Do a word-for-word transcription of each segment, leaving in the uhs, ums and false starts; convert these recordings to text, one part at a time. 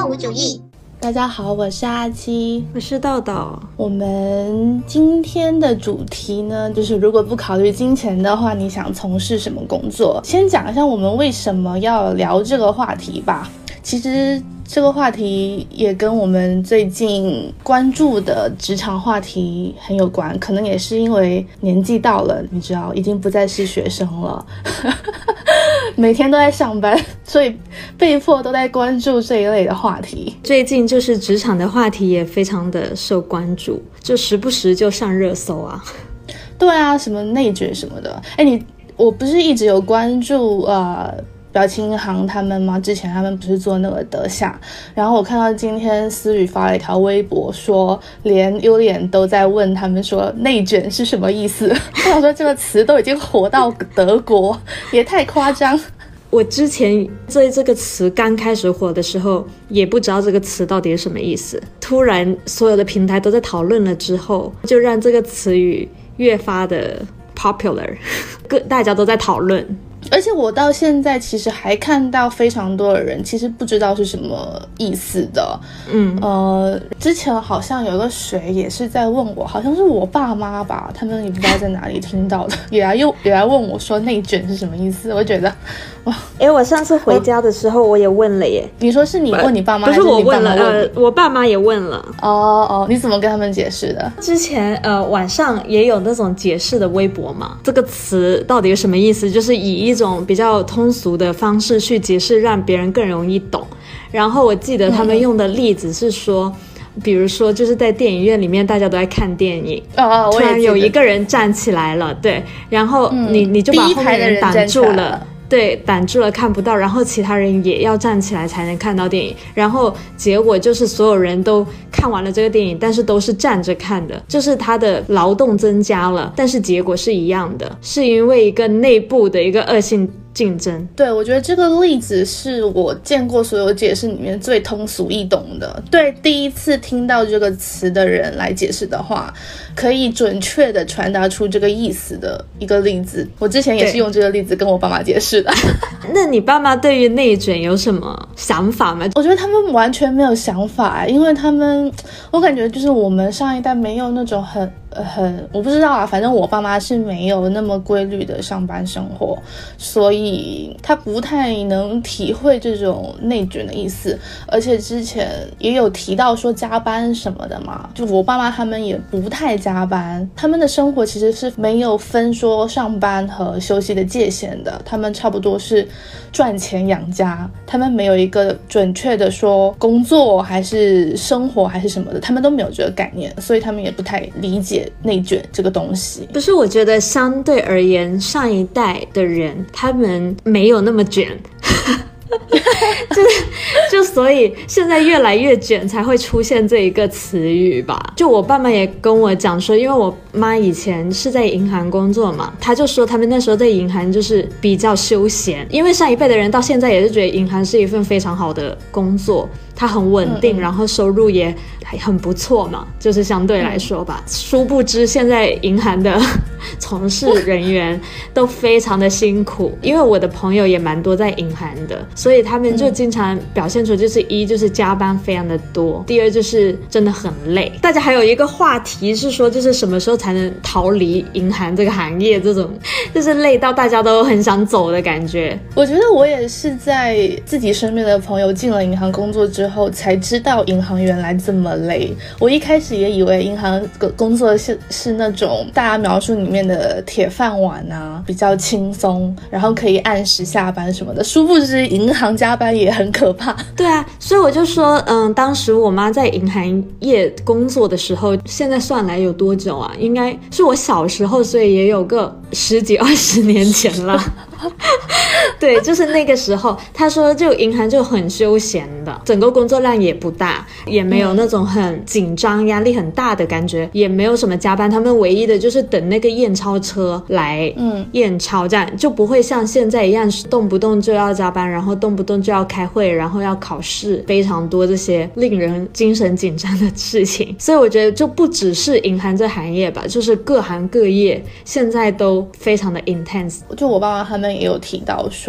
无主义。 大家好，我是阿七， 我是豆豆。 我们今天的主题呢，就是如果不考虑金钱的话，你想从事什么工作？先讲一下我们为什么要聊这个话题吧。其实这个话题也跟我们最近关注的职场话题很有关，可能也是因为年纪到了，你知道，已经不再是学生了每天都在上班，所以被迫都在关注这一类的话题。 最近就是职场的话题也非常的受关注，就时不时就上热搜啊。 对啊，什么内卷什么的。哎，你我不是一直有关注呃表情银行他们吗？之前他们不是做那个德夏，然后我看到今天思雨发了一条微博，说连优脸都在问他们说内卷是什么意思。我想说这个词都已经火到德国，也太夸张。 我之前对这个词刚开始火的时候也不知道这个词到底是什么意思，突然所有的平台都在讨论了之后，就让这个词语越发的 popular， 各大家都在讨论。 而且我到现在其实还看到非常多的人其实不知道是什么意思的。嗯，呃，之前好像有个谁也是在问我，好像是我爸妈吧，他们也不知道在哪里听到的，也来又也来问我说内卷是什么意思。我觉得哇， 哎，我上次回家的时候我也问了耶。 你说是你问你爸妈？ 不是我问了， 还是你爸妈问呃，我爸妈也问了。 哦哦，你怎么跟他们解释的？ 之前呃晚上也有那种解释的微博嘛，这个词到底有什么意思？就是以一种比较通俗的方式去解释，让别人更容易懂。然后我记得他们用的例子是说，嗯、比如说就是在电影院里面大家都在看电影， 哦， 突然有一个人站起来了，对，然后你、嗯、你就把后面人挡住了。对，挡住了看不到，然后其他人也要站起来才能看到电影，然后结果就是所有人都看完了这个电影，但是都是站着看的，就是他的劳动增加了，但是结果是一样的，是因为一个内部的一个恶性竞争。 对，我觉得这个例子是我见过所有解释里面最通俗易懂的，对第一次听到这个词的人来解释的话，可以准确的传达出这个意思的一个例子。我之前也是用这个例子跟我爸妈解释的。 那你爸妈对于内卷有什么想法吗？ 我觉得他们完全没有想法，因为他们，我感觉就是我们上一代没有那种很很，我不知道啊，反正我爸妈是没有那么规律的上班生活，所以他不太能体会这种内卷的意思。而且之前也有提到说加班什么的嘛，就我爸妈他们也不太加班，他们的生活其实是没有分说上班和休息的界限的，他们差不多是赚钱养家，他们没有一个准确的说工作还是生活还是什么的，他们都没有这个概念，所以他们也不太理解内卷这个东西。 不是，我觉得相对而言上一代的人他们没有那么卷就就所以现在越来越卷才会出现这一个词语吧。就我爸妈也跟我讲说，因为我妈以前是在银行工作嘛，她就说他们那时候在银行就是比较休闲，因为上一辈的人到现在也是觉得银行是一份非常好的工作，它很稳定，嗯嗯然后收入也很不错嘛，就是相对来说吧。嗯、殊不知现在银行的从事人员都非常的辛苦，因为我的朋友也蛮多在银行的，所以他们就经常表现出就是一就是加班非常的多，第二就是真的很累。大家还有一个话题是说，就是什么时候才能逃离银行这个行业，这种就是累到大家都很想走的感觉。 我觉得我也是在自己身边的朋友进了银行工作之后才知道银行原来这么累。我一开始也以为银行工作是是那种大家描述里面的铁饭碗啊，比较轻松，然后可以按时下班什么的，殊不知银行加班也很可怕。 对啊，所以我就说嗯，当时我妈在银行业工作的时候，现在算来有多久啊？应该是我小时候，所以也有个十几二十年前了对，就是那个时候他说就银行就很休闲的，整个工作量也不大，也没有那种很紧张压力很大的感觉，也没有什么加班，他们唯一的就是等那个验钞车来验钞，这样就不会像现在一样动不动就要加班，然后动不动就要开会，然后要考试，非常多这些令人精神紧张的事情。所以我觉得就不只是银行这行业吧，就是各行各业现在都非常的 intense。 就我爸妈他们也有提到说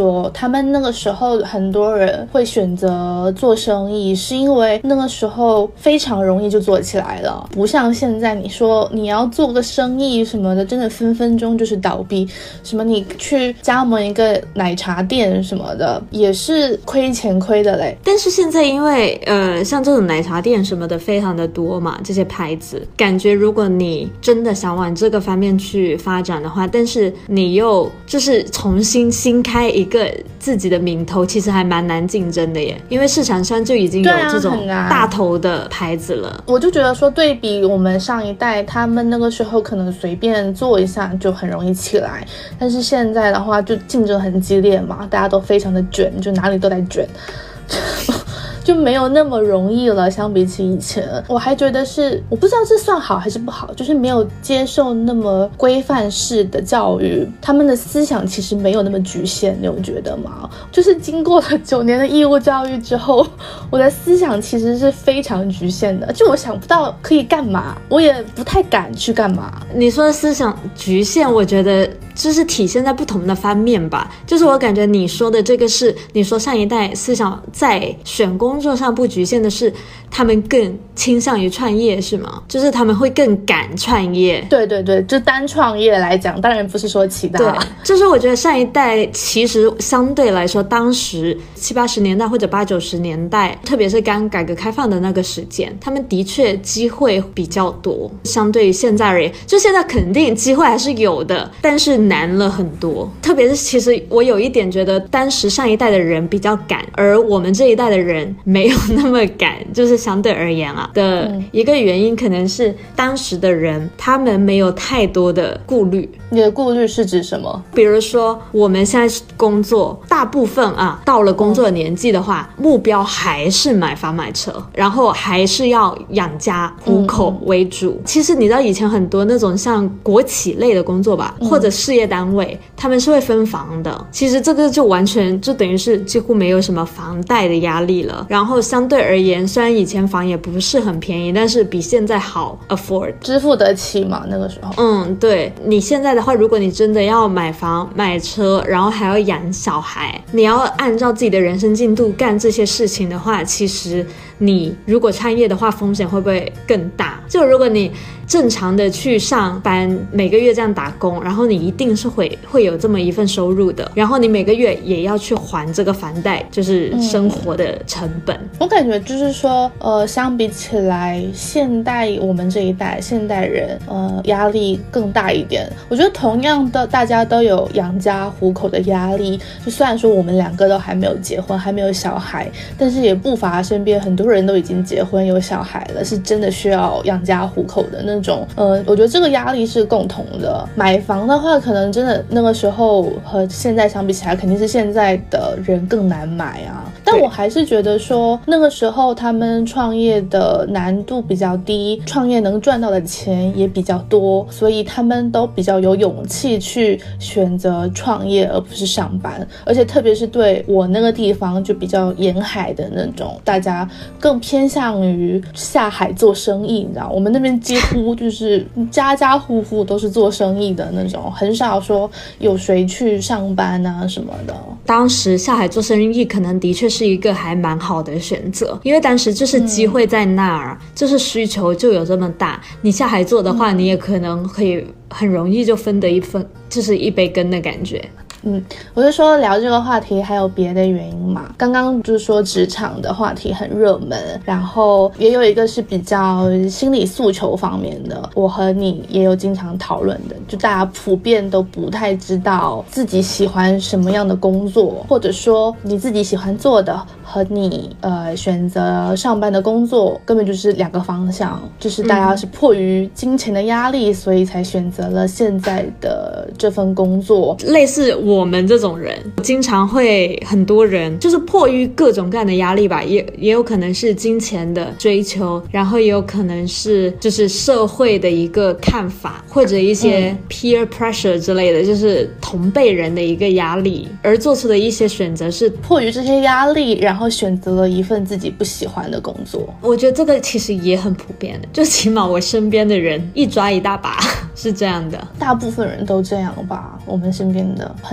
说，他们那个时候很多人会选择做生意，是因为那个时候非常容易就做起来了，不像现在你说你要做个生意什么的，真的分分钟就是倒闭。什么你去加盟一个奶茶店什么的，也是亏钱亏的嘞。 但是现在因为呃，像这种奶茶店什么的非常的多嘛，这些牌子，感觉如果你真的想往这个方面去发展的话，但是你又就是重新新开一个自己的名头，其实还蛮难竞争的耶，因为市场上就已经有这种大头的牌子了。 啊、我就觉得说，对比我们上一代，他们那个时候可能随便做一下就很容易起来，但是现在的话就竞争很激烈嘛，大家都非常的卷，就哪里都在卷。就没有那么容易了，相比起以前，我还觉得是，我不知道这算好还是不好，就是没有接受那么规范式的教育，他们的思想其实没有那么局限，你有觉得吗？就是经过了九年的义务教育之后，我的思想其实是非常局限的，就我想不到可以干嘛，我也不太敢去干嘛。 你说的思想局限，我觉得就是体现在不同的方面吧，就是我感觉你说的这个是，你说上一代思想在选工作上不局限的是，他们更倾向于创业是吗？就是他们会更敢创业。 对对对，就单创业来讲，当然不是说其他。 对，就是我觉得上一代其实相对来说，当时七八十年代或者八九十年代，特别是刚改革开放的那个时间，他们的确机会比较多，相对于现在而言，就现在肯定机会还是有的，但是难了很多。特别是其实我有一点觉得当时上一代的人比较敢，而我们这一代的人没有那么敢，就是相对而言啊的一个原因可能是当时的人他们没有太多的顾虑。 你的顾虑是指什么？ 比如说我们现在工作大部分啊到了工作的年纪的话、嗯、目标还是买房买车，然后还是要养家糊口为主、嗯、其实你知道以前很多那种像国企类的工作吧、嗯、或者事业单位他们是会分房的，其实这个就完全就等于是几乎没有什么房贷的压力了，然后相对而言虽然以前房也不是很便宜，但是比现在好 afford 支付得起嘛那个时候。 嗯，对，你现在的话如果你真的要买房买车然后还要养小孩，你要按照自己的人生进度干这些事情的话，其实你如果创业的话风险会不会更大？就如果你正常的去上班每个月这样打工，然后你一定是会会有这么一份收入的，然后你每个月也要去还这个房贷，就是生活的成本、嗯、 我感觉就是说呃，相比起来现代我们这一代现代人呃压力更大一点。我觉得同样的大家都有养家糊口的压力，就虽然说我们两个都还没有结婚还没有小孩，但是也不乏身边很多人都已经结婚有小孩了，是真的需要养家糊口的那种呃，我觉得这个压力是共同的。买房的话可能真的那个时候和现在相比起来肯定是现在的人更难买啊，但我还是觉得说那个时候他们创业的难度比较低，创业能赚到的钱也比较多，所以他们都比较有勇气去选择创业而不是上班。而且特别是对我那个地方就比较沿海的那种，大家更偏向于下海做生意，你知道我们那边几乎就是家家户户都是做生意的那种，很少说有谁去上班啊什么的。 当时下海做生意可能的确是一个还蛮好的选择，因为当时就是机会在那儿、嗯、就是需求就有这么大，你下海做的话、嗯、你也可能可以很容易就分得一分，就是一杯羹的感觉。 嗯，我是说聊这个话题还有别的原因嘛？刚刚就是说职场的话题很热门，然后也有一个是比较心理诉求方面的，我和你也有经常讨论的，就大家普遍都不太知道自己喜欢什么样的工作，或者说你自己喜欢做的和你呃选择上班的工作根本就是两个方向，就是大家是迫于金钱的压力、嗯、所以才选择了现在的这份工作。 类似我们这种人经常会很多人就是迫于各种各样的压力吧，也也有可能是金钱的追求，然后也有可能是就是社会的一个看法，或者一些 peer pressure 之类的、嗯、就是同辈人的一个压力而做出的一些选择，是迫于这些压力然后选择了一份自己不喜欢的工作。 我觉得这个其实也很普遍的，就起码我身边的人一抓一大把是这样的， 大部分人都这样吧，我们身边的很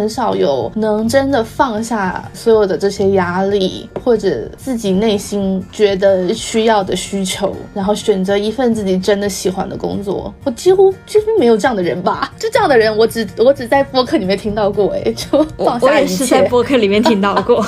很少有能真的放下所有的这些压力，或者自己内心觉得需要的需求，然后选择一份自己真的喜欢的工作。我几乎几乎没有这样的人吧，就这样的人我只我只在播客里面听到过。哎，就放下一切。 我也是在播客里面听到过。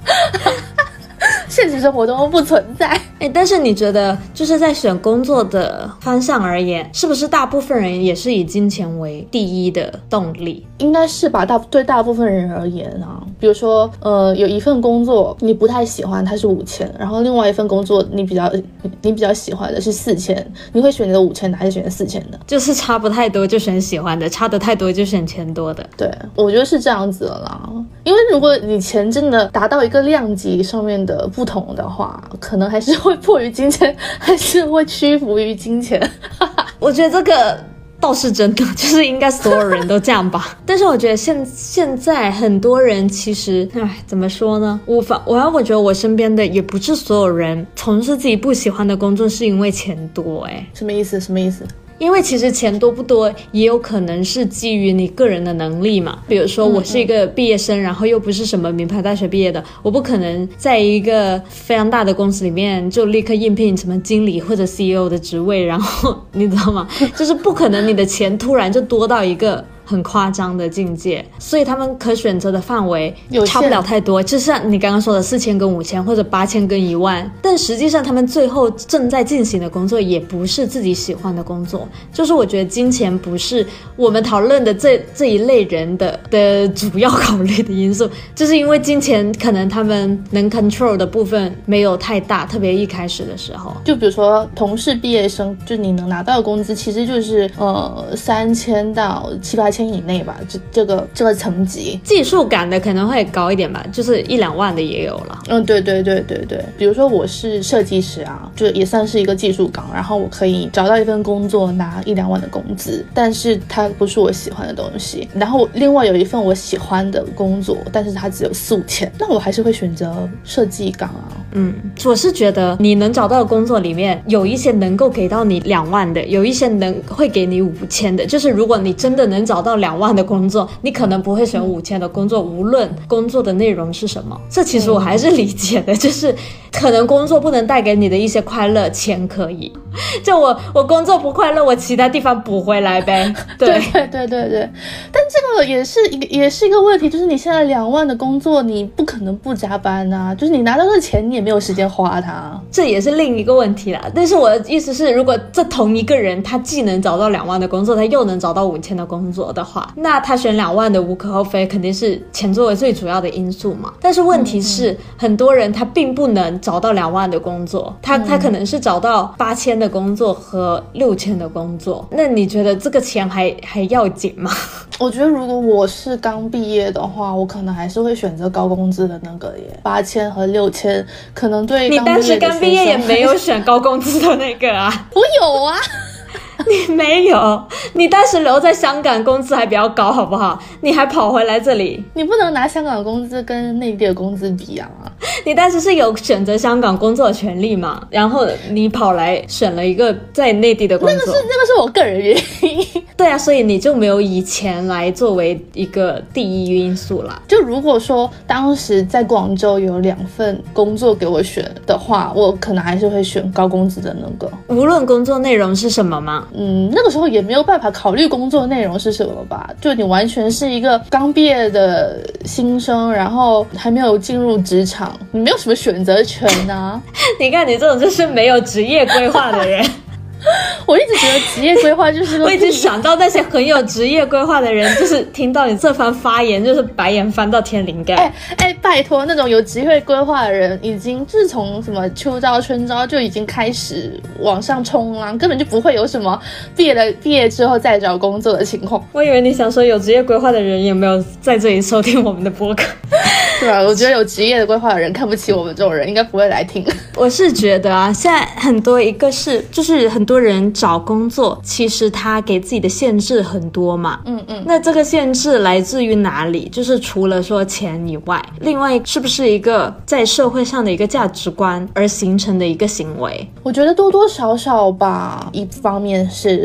现实生活中不存在。 哎，但是你觉得就是在选工作的方向而言，是不是大部分人也是以金钱为第一的动力？ 应该是吧，大对大部分人而言啊，比如说呃，有一份工作你不太喜欢，它是五千，然后另外一份工作你比较你比较喜欢的是四千，你会选择五千的还是选择四千的？ 就是差不太多就选喜欢的，差得太多就选钱多的。 对，我觉得是这样子的啦。因为如果你钱真的达到一个量级上面的不同的话，可能还是会迫于金钱，还是会屈服于金钱。 我觉得这个倒是真的，就是应该所有人都这样吧。但是我觉得现现在很多人其实，哎，怎么说呢？我反我我觉得我身边的也不是所有人从事自己不喜欢的工作是因为钱多。哎， 什么意思？什么意思？ 因为其实钱多不多也有可能是基于你个人的能力嘛。比如说我是一个毕业生，嗯嗯然后又不是什么名牌大学毕业的，我不可能在一个非常大的公司里面就立刻应聘什么经理或者 C E O 的职位，然后你知道吗？就是不可能你的钱突然就多到一个很夸张的境界，所以他们可选择的范围差不了太多，就像你刚刚说的四千跟五千或者八千跟一万，但实际上他们最后正在进行的工作也不是自己喜欢的工作。就是我觉得金钱不是我们讨论的这这一类人的的主要考虑的因素，就是因为金钱可能他们能 control 的部分没有太大，特别一开始的时候。 就比如说同事毕业生，就你能拿到的工资其实就是呃三千到七八千以内吧，这这个这个层级， 技术感的可能会高一点吧，就是一两万的也有了。 嗯，对对对对对，比如说我是设计师啊，就也算是一个技术岗，然后我可以找到一份工作拿一两万的工资，但是它不是我喜欢的东西。然后另外有一份我喜欢的工作，但是它只有四五千，那我还是会选择设计岗啊。 嗯，我是觉得你能找到的工作里面有一些能够给到你两万的，有一些能会给你五千的。就是如果你真的能找到两万的工作，你可能不会选五千的工作，无论工作的内容是什么。这其实我还是理解的，就是可能工作不能带给你的一些快乐，钱可以。就我我工作不快乐，我其他地方补回来呗。对对对对对，但这个也是一个也是一个问题，就是你现在两万的工作，你不可能不加班啊，就是你拿到的钱，你也没有时间花它， 这也是另一个问题啦。但是我的意思是，如果这同一个人他既能找到两万的工作，他又能找到五千的工作的话，那他选两万的无可厚非，肯定是钱作为最主要的因素嘛。但是问题是，嗯嗯很多人他并不能找到两万的工作，他他可能是找到八千的工作和六千的工作。那你觉得这个钱还还要紧吗？ 我觉得如果我是刚毕业的话，我可能还是会选择高工资的那个耶，八千和六千，可能对你当时刚毕业也没有选高工资的那个啊？ 我有啊。 你没有，你当时留在香港工资还比较高好不好？你还跑回来这里， 你不能拿香港的工资跟内地的工资比啊。 你当时是有选择香港工作的权利嘛，然后你跑来选了一个在内地的工作， 那个是那个是我个人原因。 对啊，所以你就没有以钱来作为一个第一因素啦。 就如果说当时在广州有两份工作给我选的话，我可能还是会选高工资的那个， 无论工作内容是什么吗？ 嗯，那个时候也没有办法考虑工作内容是什么吧，就你完全是一个刚毕业的新生，然后还没有进入职场，你没有什么选择权啊。 你看你这种就是没有职业规划的人。 我一直觉得职业规划就是我一直想到那些很有职业规划的人，就是听到你这番发言，就是白眼翻到天灵盖。 哎哎，拜托，那种有职业规划的人，已经自从什么秋招春招就已经开始往上冲了，根本就不会有什么毕业了毕业之后再找工作的情况。 我以为你想说有职业规划的人有没有在这里收听我们的播客？ 对啊，我觉得有职业的规划的人看不起我们这种人，应该不会来听。 我是觉得啊，现在很多一个是就是很多人找工作，其实他给自己的限制很多嘛。嗯嗯。那这个限制来自于哪里？就是除了说钱以外，另外是不是一个在社会上的一个价值观而形成的一个行为？ 我觉得多多少少吧，一方面是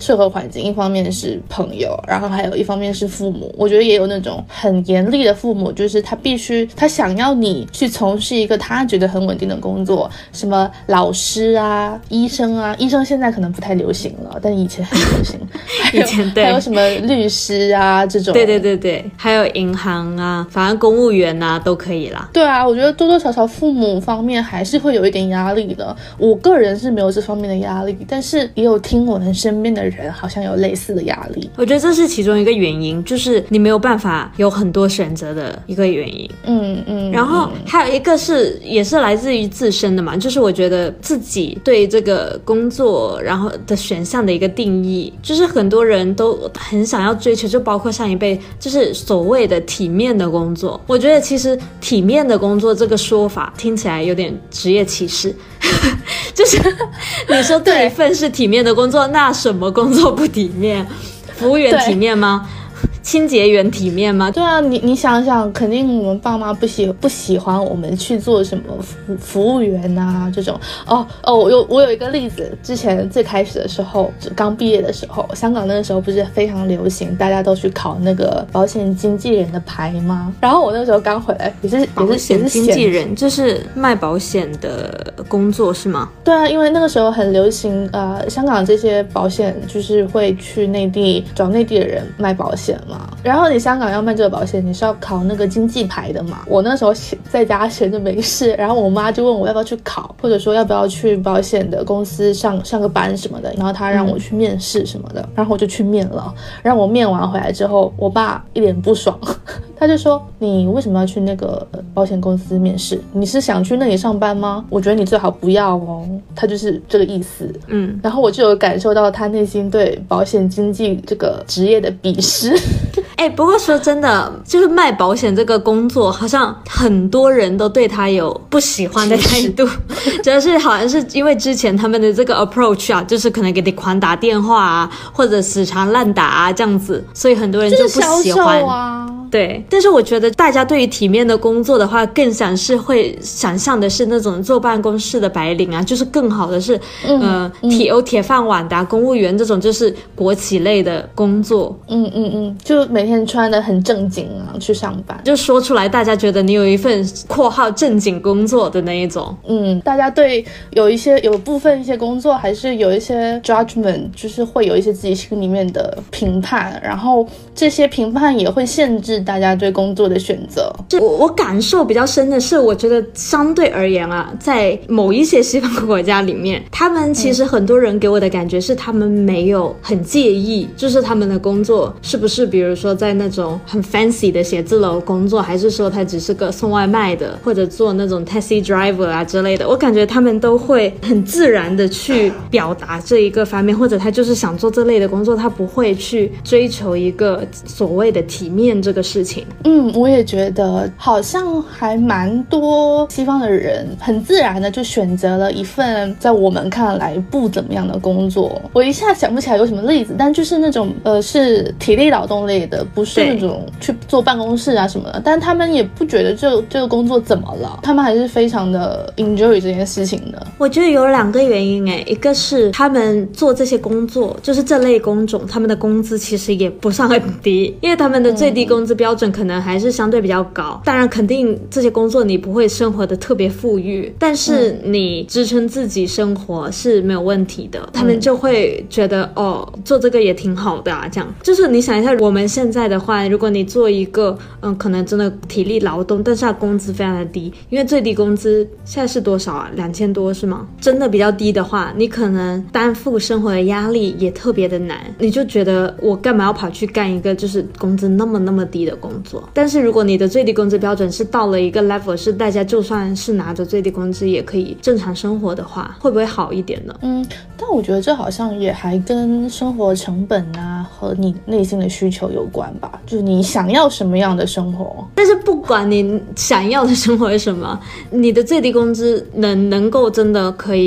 社会环境，一方面是朋友，然后还有一方面是父母。我觉得也有那种很严厉的父母，就是他必须他想要你去从事一个他觉得很稳定的工作，什么老师啊、医生啊，医生现在可能不太流行了，但以前很流行。 以前对， 还有什么律师啊这种。 对对对对，还有银行啊，反正公务员啊都可以啦。 对啊，我觉得多多少少父母方面还是会有一点压力的。我个人是没有这方面的压力，但是也有听我们身边的人好像有类似的压力。 我觉得这是其中一个原因，就是你没有办法有很多选择的一个原因。 嗯嗯。 然后还有一个是也是来自于自身的嘛，就是我觉得自己对这个工作然后的选项的一个定义，就是很多人都很想要追求，就包括上一辈，就是所谓的体面的工作。我觉得其实体面的工作这个说法听起来有点职业歧视就是你说对一份是体面的工作，那什么工作不体面？服务员体面吗？清洁员体面吗？ 对啊，你你想想，肯定我们爸妈不喜不喜欢我们去做什么服服务员啊这种。哦哦，我有我有一个例子，之前最开始的时候，刚毕业的时候，香港那个时候不是非常流行，大家都去考那个保险经纪人的牌吗？然后我那时候刚回来，也是也是保险经纪人，就是卖保险的工作是吗？ 对啊，因为那个时候很流行，呃，香港这些保险就是会去内地找内地的人卖保险嘛。然后你香港要卖这个保险，你是要考那个经纪牌的嘛。我那时候在家闲着没事，然后我妈就问我要不要去考，或者说要不要去保险的公司上上个班什么的，然后她让我去面试什么的，然后我就去面了。然后我面完回来之后，我爸一脸不爽，他就说你为什么要去那个保险公司面试？你是想去那里上班吗？我觉得你最好不要哦。他就是这个意思。嗯，然后我就有感受到他内心对保险经纪这个职业的鄙视。 哎、欸，不过说真的，就是卖保险这个工作，好像很多人都对他有不喜欢的态度，主要是好像是因为之前他们的这个 approach 啊，就是可能给你狂打电话啊，或者死缠烂打啊这样子，所以很多人就不喜欢。 就是销售啊。 对，但是我觉得大家对于体面的工作的话，更想是会想象的是那种坐办公室的白领啊，就是更好的是，嗯、呃，铁有铁饭碗的、啊、公务员这种就是国企类的工作。 嗯嗯嗯，就每天穿得很正经啊去上班， 就说出来大家觉得你有一份括号正经工作的那一种。 嗯，大家对有一些有部分一些工作还是有一些 judgment， 就是会有一些自己心里面的评判，然后这些评判也会限制大家对工作的选择。 我我感受比较深的是，我觉得相对而言啊，在某一些西方国家里面，他们其实很多人给我的感觉是他们没有很介意，就是他们的工作是不是比如说在那种很 fancy 的写字楼工作，还是说他只是个送外卖的，或者做那种 taxi driver 啊之类的。我感觉他们都会很自然的去表达这一个方面，或者他就是想做这类的工作，他不会去追求一个所谓的体面这个事情。 嗯，我也觉得好像还蛮多西方的人很自然的就选择了一份在我们看来不怎么样的工作。我一下想不起来有什么例子，但就是那种呃是体力劳动类的，不是那种去坐办公室啊什么的，但他们也不觉得这这个工作怎么了，他们还是非常的 enjoy 这件事情的。 我觉得有两个原因诶，一个是他们做这些工作，就是这类工种，他们的工资其实也不算很低，因为他们的最低工资标准可能还是相对比较高。当然肯定这些工作你不会生活的特别富裕，但是你支撑自己生活是没有问题的。他们就会觉得哦，做这个也挺好的啊，这样。就是你想一下，我们现在的话，如果你做一个嗯，可能真的体力劳动，但是它工资非常的低，因为最低工资现在是多少啊？两千多是吗？真的比较低的话，你可能担负生活的压力也特别的难，你就觉得我干嘛要跑去干一个就是工资那么那么低的工作？但是如果你的最低工资标准是到了一个 level， 是大家就算是拿着最低工资也可以正常生活的话，会不会好一点呢？ 嗯，但我觉得这好像也还跟生活成本啊和你内心的需求有关吧，就是你想要什么样的生活。 但是不管你想要的生活是什么，你的最低工资能能够真的可以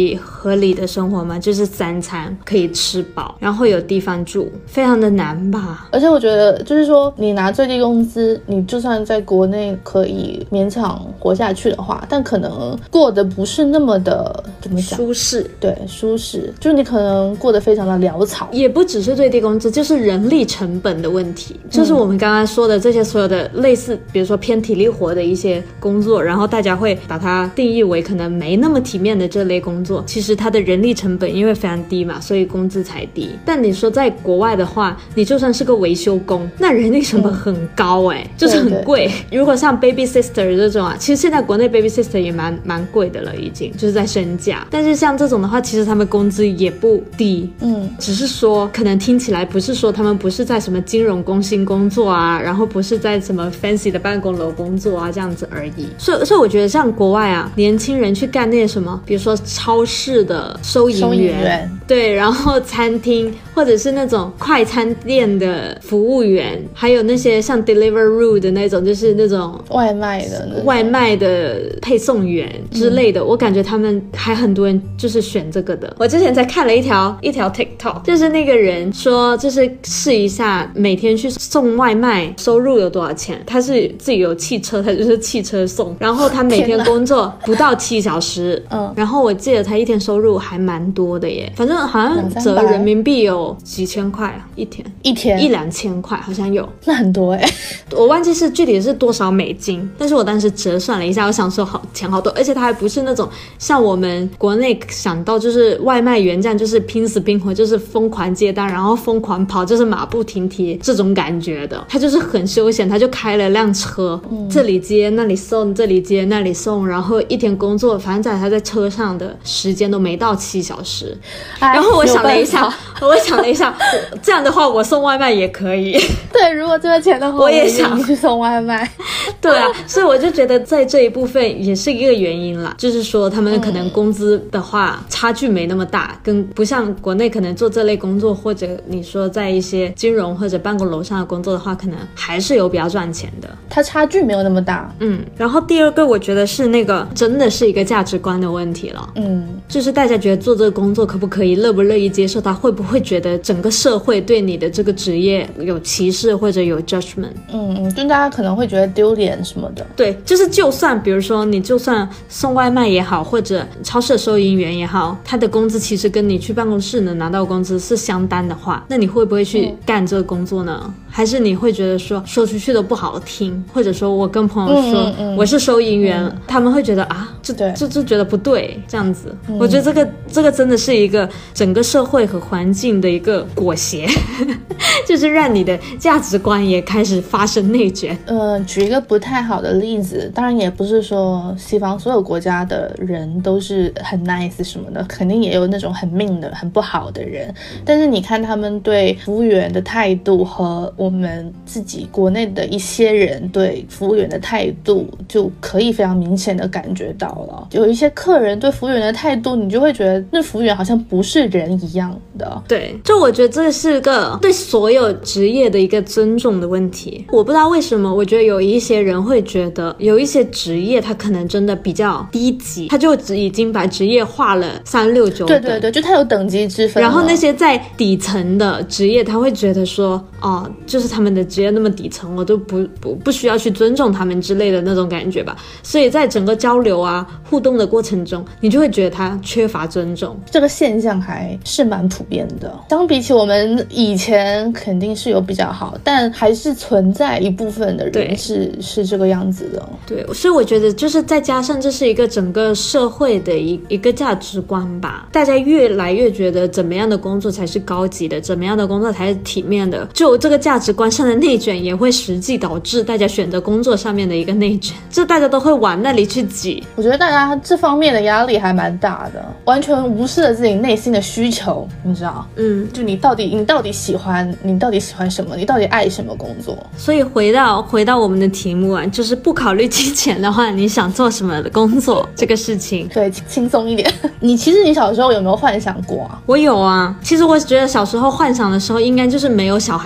合理的生活吗？就是三餐可以吃饱，然后有地方住，非常的难吧。 而且我觉得就是说你拿最低工资，你就算在国内可以勉强活下去的话，但可能过得不是那么的怎么讲舒适， 对，舒适，就是你可能过得非常的潦草。 也不只是最低工资，就是人力成本的问题，就是我们刚刚说的这些所有的类似比如说偏体力活的一些工作，然后大家会把它定义为可能没那么体面的这类工作，其实它的人力成本因为非常低嘛，所以工资才低。但你说在国外的话，你就算是个维修工，那人力成本很高哎、欸嗯，就是很贵。如果像 baby sister 这种啊，其实现在国内 baby sister 也蛮蛮贵的了，已经就是在身价。但是像这种的话，其实他们工资也不低，嗯，只是说可能听起来不是说他们不是在什么金融中心工作啊，然后不是在什么 fancy 的办公楼工作啊这样子而已。所以所以我觉得像国外啊，年轻人去干那些什么，比如说超市的收银员，收银员对，然后餐厅或者是那种快餐店的服务员，还有那些像 Deliveroo 的那种，就是那种外卖的外卖的配送员之类的、嗯、我感觉他们还很多人就是选这个的。我之前才看了一条一条 TikTok， 就是那个人说就是试一下每天去送外卖收入有多少钱，他是自己有汽车，他就是汽车送，然后他每天工作不到七小时，嗯，然后我记得他一天收入还蛮多的耶，反正好像折人民币有几千块啊，一天一天一两千块好像有， 那很多哎， 我忘记是具体是多少美金，但是我当时折算了一下，我想说好钱好多，而且他还不是那种像我们国内想到就是外卖员这样，就是拼死拼活，就是疯狂接单，然后疯狂跑，就是马不停蹄这种感觉的。他就是很休闲，他就开了辆车、嗯、这里接那里送，这里接那里送，然后一天工作反正在他在车上的时间都没到七小时。然后我想了一下我想了一下这样的话我送外卖也可以。 对，如果这个钱的话我也想去送外卖。 对啊，所以我就觉得在这一部分也是一个原因啦，就是说他们可能工资的话、嗯、差距没那么大，跟不像国内可能做这类工作，或者你说在一些金融或者办公楼上的工作的话，可能还是有比较赚钱的， 它差距没有那么大。 嗯，然后第二个我觉得是那个真的是一个价值观的问题了。嗯，就是大家觉得做这个工作可不可以，乐不乐意接受它，会不会觉得整个社会对你的这个职业有歧视或者有 judgment。 嗯嗯，就大家可能会觉得丢脸什么的。 对，就是就算比如说你就算送外卖也好，或者超市收银员也好，他的工资其实跟你去办公室能拿到工资是相当的话，那你会不会去干这个工作呢？嗯，还是你会觉得说说出去都不好听，或者说我跟朋友说、嗯嗯、我是收银员、嗯、他们会觉得啊就就就觉得不对这样子、嗯、我觉得这个这个真的是一个整个社会和环境的一个裹挟就是让你的价值观也开始发生内卷。 呃，举一个不太好的例子，当然也不是说西方所有国家的人都是很 nice 什么的，肯定也有那种很命的很不好的人，但是你看他们对服务员的态度和我们自己国内的一些人对服务员的态度就可以非常明显的感觉到了。有一些客人对服务员的态度，你就会觉得那服务员好像不是人一样的。 对，就我觉得这是个对所有职业的一个尊重的问题。我不知道为什么，我觉得有一些人会觉得有一些职业他可能真的比较低级，他就已经把职业划了三六九等。 对对对，就他有等级之分。 然后那些在底层的职业，他会觉得说哦，就是他们的职业那么底层，我都不不不需要去尊重他们之类的那种感觉吧。所以在整个交流啊互动的过程中，你就会觉得他缺乏尊重。 这个现象还是蛮普遍的，相比起我们以前肯定是有比较好，但还是存在一部分的人是是这个样子的。 对，所以我觉得就是再加上这是一个整个社会的一一个价值观吧，大家越来越觉得怎么样的工作才是高级的，怎么样的工作才是体面的，就这个价值观上的内卷也会实际导致大家选择工作上面的一个内卷，就大家都会往那里去挤。 我觉得大家这方面的压力还蛮大的，完全无视了自己内心的需求，你知道，嗯，就你到底你到底喜欢你到底喜欢什么，你到底爱什么工作。 所以回到回到我们的题目啊，就是不考虑金钱的话，你想做什么的工作这个事情。 对，轻松一点。你其实你小时候有没有幻想过啊？ 我有啊，其实我觉得小时候幻想的时候应该就是没有小孩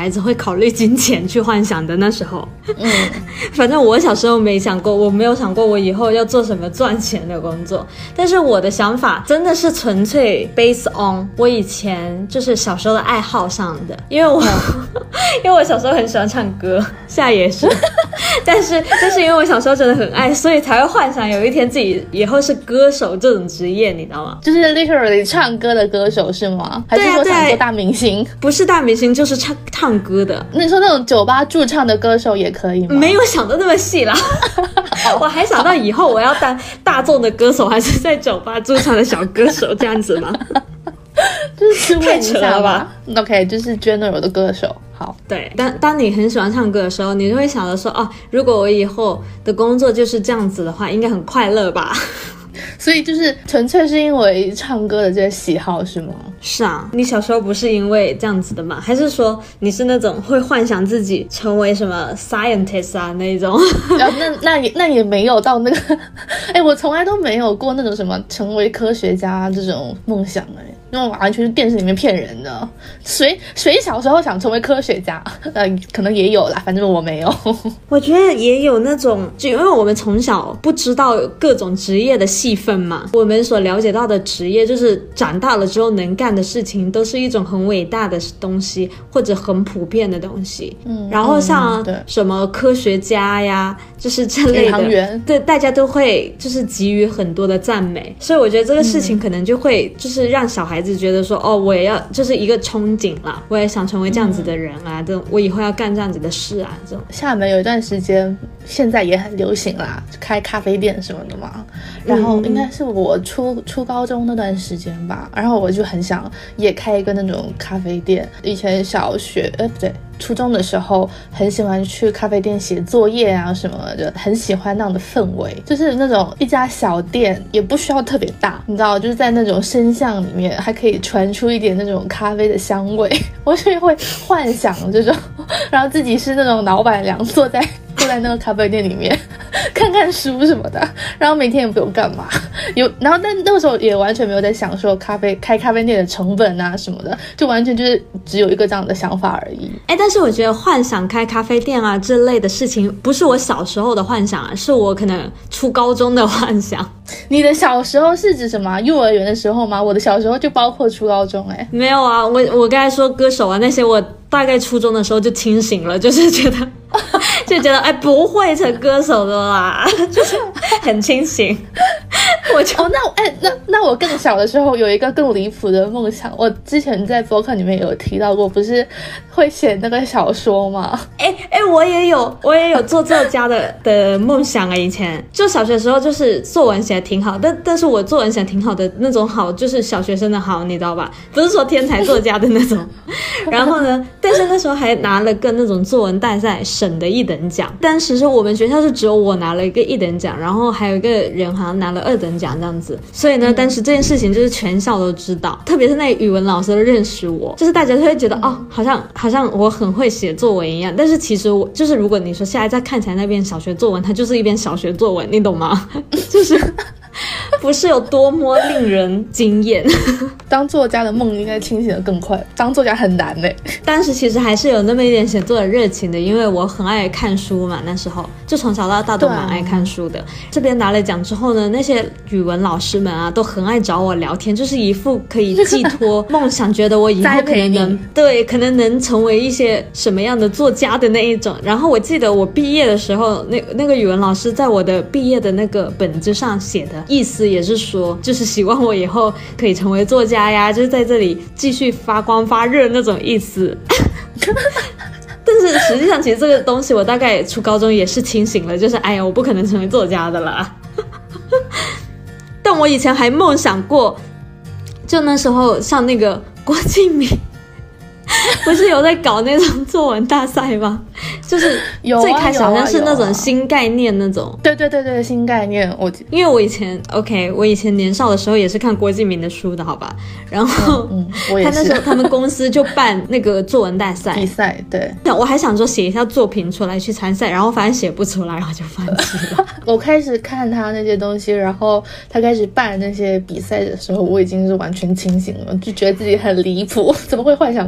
孩子会考虑金钱去幻想的那时候。 嗯， 反正我小时候没想过，我没有想过我以后要做什么赚钱的工作，但是我的想法真的是纯粹 based on 我以前就是小时候的爱好上的，因为我因为我小时候很喜欢唱歌，现在也是但是但是因为我小时候真的很爱，所以才会幻想有一天自己以后是歌手这种职业，你知道吗？ 就是 literally 唱歌的歌手是吗？还是说想做大明星？ 不是大明星就是唱唱歌的。 那你说那种酒吧驻唱的歌手也可以吗？ 没有想到那么细啦我还想到以后我要当大众的歌手还是在酒吧驻唱的小歌手这样子吗就是太扯了吧。 OK， 就是 general 的歌手。好， 对，当当你很喜欢唱歌的时候，你就会想着说，哦，如果我以后的工作就是这样子的话，应该很快乐吧。 所以就是纯粹是因为唱歌的这些喜好是吗？ 是啊，你小时候不是因为这样子的吗？还是说你是那种会幻想自己成为什么 scientist 啊那种？ 然后那那也那也没有到那个，哎，我从来都没有过那种什么成为科学家这种梦想哎。那种完全是电视里面骗人的。谁谁小时候想成为科学家？呃，可能也有啦，反正我没有。 我觉得也有那种，就因为我们从小不知道各种职业的细分嘛，我们所了解到的职业就是长大了之后能干的事情，都是一种很伟大的东西，或者很普遍的东西。嗯，然后像什么科学家呀，就是这类的， 员对，大家都会就是给予很多的赞美，所以我觉得这个事情可能就会就是让小孩子觉得说，哦，我也要就是一个憧憬啦，我也想成为这样子的人啊，这种我以后要干这样子的事啊，这种。 厦门有一段时间，现在也很流行啦，开咖啡店什么的嘛。然后应该是我初初高中那段时间吧，然后我就很想也开一个那种咖啡店。以前小学，呃，不对。初中的时候很喜欢去咖啡店写作业啊什么的，很喜欢那样的氛围，就是那种一家小店也不需要特别大，你知道，就是在那种深巷里面还可以传出一点那种咖啡的香味，我就会幻想这种，然后自己是那种老板娘坐在坐在那个咖啡店里面看看书什么的，然后每天也不用干嘛，有然后但那个时候也完全没有在享受咖啡开咖啡店的成本啊什么的，就完全就是只有一个这样的想法而已。 哎，但是我觉得幻想开咖啡店啊这类的事情不是我小时候的幻想啊，是我可能初高中的幻想。 你的小时候是指什么？幼儿园的时候吗？我的小时候就包括初高中。哎， 没有啊，我我刚才说歌手啊那些，我大概初中的时候就清醒了，就是觉得就觉得哎不会成歌手的啦，就是很清醒。我就、 哦、那哎那那我更小的时候有一个更离谱的梦想，我之前在播客里面有提到过，不是会写那个小说吗？ 哎哎，我也有我也有做作家的的梦想啊，以前就小学的时候就是作文写得挺好，但但是我作文写得挺好的那种好，就是小学生的好，你知道吧？不是说天才作家的那种。然后呢，但是那时候还拿了个那种作文大赛省的一等奖，但其实我们学校是只有我拿了一个一等奖，然后还有一个人好像拿了二等奖这样子，所以呢，但是这件事情就是全校都知道，特别是那语文老师都认识我，就是大家都会觉得哦，好像好像我很会写作文一样，但是其实我就是如果你说现在再看起来那篇小学作文，它就是一篇小学作文，你懂吗？就是不是有多么令人惊艳。 当作家的梦应该清醒得更快，当作家很难嘞。 当时其实还是有那么一点写作的热情的，因为我很爱看书嘛，那时候就从小到大都蛮爱看书的、啊、这边拿了奖之后呢，那些语文老师们啊都很爱找我聊天，就是一副可以寄托梦想觉得我以后可能能对可能能成为一些什么样的作家的那一种。然后我记得我毕业的时候，那那个语文老师在我的毕业的那个本子上写的意思也是说，就是希望我以后可以成为作家呀，就是在这里继续发光发热那种意思。但是实际上其实这个东西我大概初高中也是清醒了，就是哎呀我不可能成为作家的啦。但我以前还梦想过，就那时候像那个郭敬明不是有在搞那种作文大赛吗？就是最开始好像是那种新概念那种、啊啊啊、 对对对对，新概念。我因为我以前 OK 我以前年少的时候也是看郭敬明的书的好吧，然后、嗯嗯、我也是他那时候他们公司就办那个作文大赛比赛，对， 我还想说写一下作品出来去参赛，然后发现写不出来，然后就放弃了。 我开始看他那些东西，然后他开始办那些比赛的时候，我已经是完全清醒了，就觉得自己很离谱，怎么会幻想过自己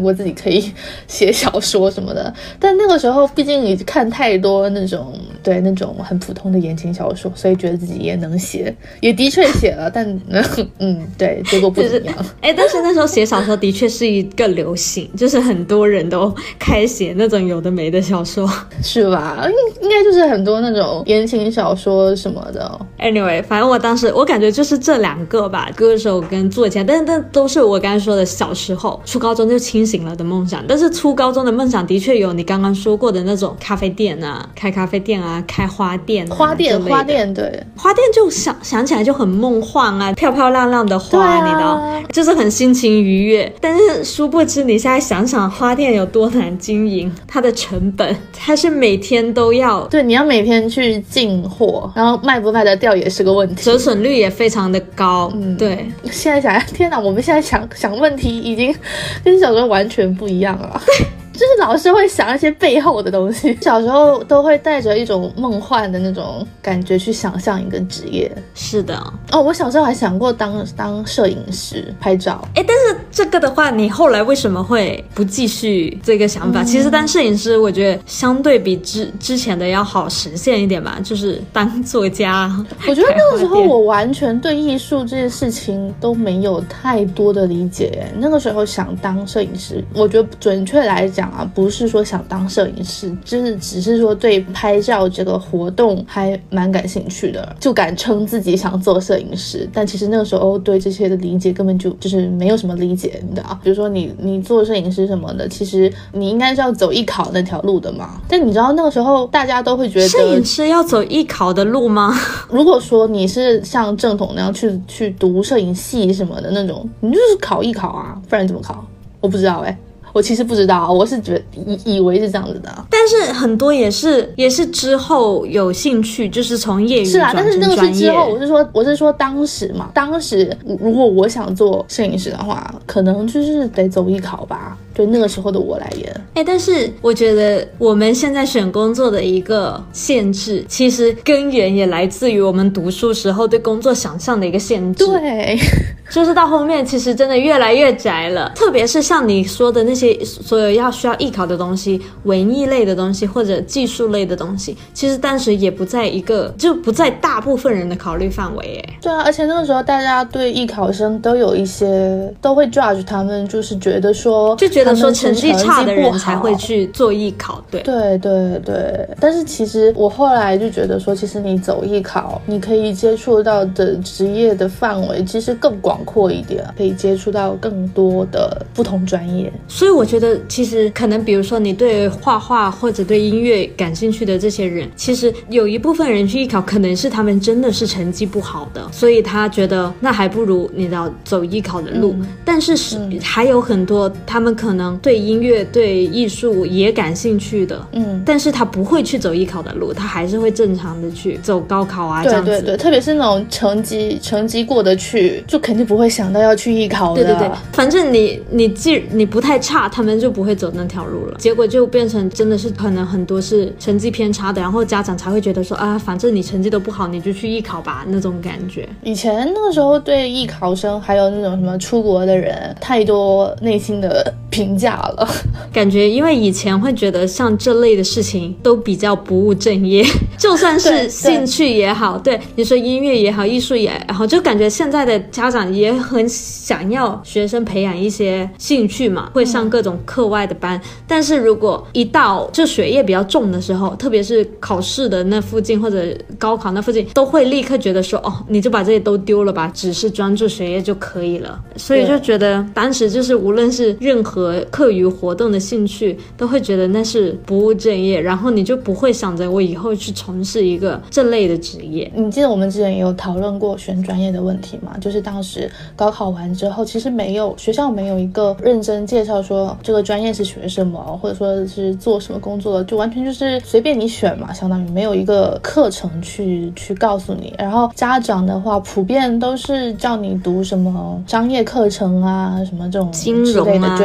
可以写小说什么的。但那个时候毕竟你看太多那种对那种很普通的言情小说，所以觉得自己也能写，也的确写了，但嗯对，结果不怎么样。 哎、就是，但是那时候写小说的确是一个流行，就是很多人都开写那种有的没的小说， 是吧？应该就是很多那种言情小说什么的。 Anyway， 反正我当时我感觉就是这两个吧，歌手跟作家，但但都是我刚才说的小时候初高中就清醒了的梦想。但是初高中的梦想的确有你刚刚说过的那种咖啡店啊，开咖啡店啊，开花店、啊、 花店花店对， 花店就想想起来就很梦幻啊，漂漂亮亮的花、啊、你知道，就是很心情愉悦。但是殊不知你现在想想花店有多难经营，它的成本它是每天都要， 对，你要每天去进货，然后卖不卖得掉也是个问题， 折损率也非常的高。嗯，对。 现在想，天哪，我们现在想想问题已经跟小时候完全不一样了。就是老是会想一些背后的东西，小时候都会带着一种梦幻的那种感觉去想象一个职业。 是的， 哦，我小时候还想过当当摄影师拍照。 哎，但是这个的话，你后来为什么会不继续这个想法？嗯、其实当摄影师，我觉得相对比之之前的要好实现一点吧，就是当作家。 我觉得那个时候我完全对艺术这件事情都没有太多的理解。那个时候想当摄影师，我觉得准确来讲啊，不是说想当摄影师，就是只是说对拍照这个活动还蛮感兴趣的，就敢称自己想做摄影师。但其实那个时候对这些的理解根本就就是没有什么理解，你知道，比如说你你做摄影师什么的，其实你应该是要走艺考那条路的嘛。但你知道那个时候大家都会觉得摄影师要走艺考的路吗？ 如果说你是像正统那样去去读摄影系什么的那种，你就是考艺考啊，不然怎么考？我不知道哎、欸。我其实不知道，我是觉得以以为是这样子的， 但是很多也是也是之后有兴趣，就是从业余是啊，但是那个是之后，我是说我是说当时嘛，当时如果我想做摄影师的话，可能就是得走艺考吧。对那个时候的我来言， 哎，但是我觉得我们现在选工作的一个限制，其实根源也来自于我们读书时候对工作想象的一个限制。 对， 就是到后面其实真的越来越窄了，特别是像你说的那些所有要需要艺考的东西，文艺类的东西或者技术类的东西，其实当时也不在一个就不在大部分人的考虑范围。哎， 对啊，而且那个时候大家对艺考生都有一些都会 judge 他们，就是觉得说就觉得说成绩差的人才会去做艺考。对对对对，但是其实我后来就觉得说，其实你走艺考，你可以接触到的职业的范围其实更广阔一点，可以接触到更多的不同专业。 所以我觉得其实可能比如说你对画画或者对音乐感兴趣的这些人，其实有一部分人去艺考可能是他们真的是成绩不好的，所以他觉得那还不如你知道走艺考的路。嗯、但是、嗯、还有很多他们可能对音乐对艺术也感兴趣的，嗯，但是他不会去走艺考的路，他还是会正常的去走高考啊，这样子。 对对对，特别是那种成绩成绩过得去，就肯定不会想到要去艺考的。 对对对，反正你你既你不太差，他们就不会走那条路了。结果就变成真的是可能很多是成绩偏差的，然后家长才会觉得说啊，反正你成绩都不好，你就去艺考吧那种感觉。 以前那个时候对艺考生还有那种什么出国的人，太多内心的评价了。 感觉因为以前会觉得像这类的事情都比较不务正业，就算是兴趣也好， 对, 对你说音乐也好，艺术也好，就感觉现在的家长也很想要学生培养一些兴趣嘛，会上各种课外的班、嗯、但是如果一到就学业比较重的时候，特别是考试的那附近或者高考那附近，都会立刻觉得说哦，你就把这些都丢了吧，只是专注学业就可以了。所以就觉得当时就是无论是任何课余活动的兴趣，都会觉得那是不务正业，然后你就不会想着我以后去从事一个这类的职业。 你记得我们之前也有讨论过选专业的问题吗？就是当时高考完之后，其实没有学校没有一个认真介绍说这个专业是学什么，或者说是做什么工作的，就完全就是随便你选嘛，相当于没有一个课程去去告诉你。然后家长的话普遍都是叫你读什么商业课程啊，什么这种金融啊，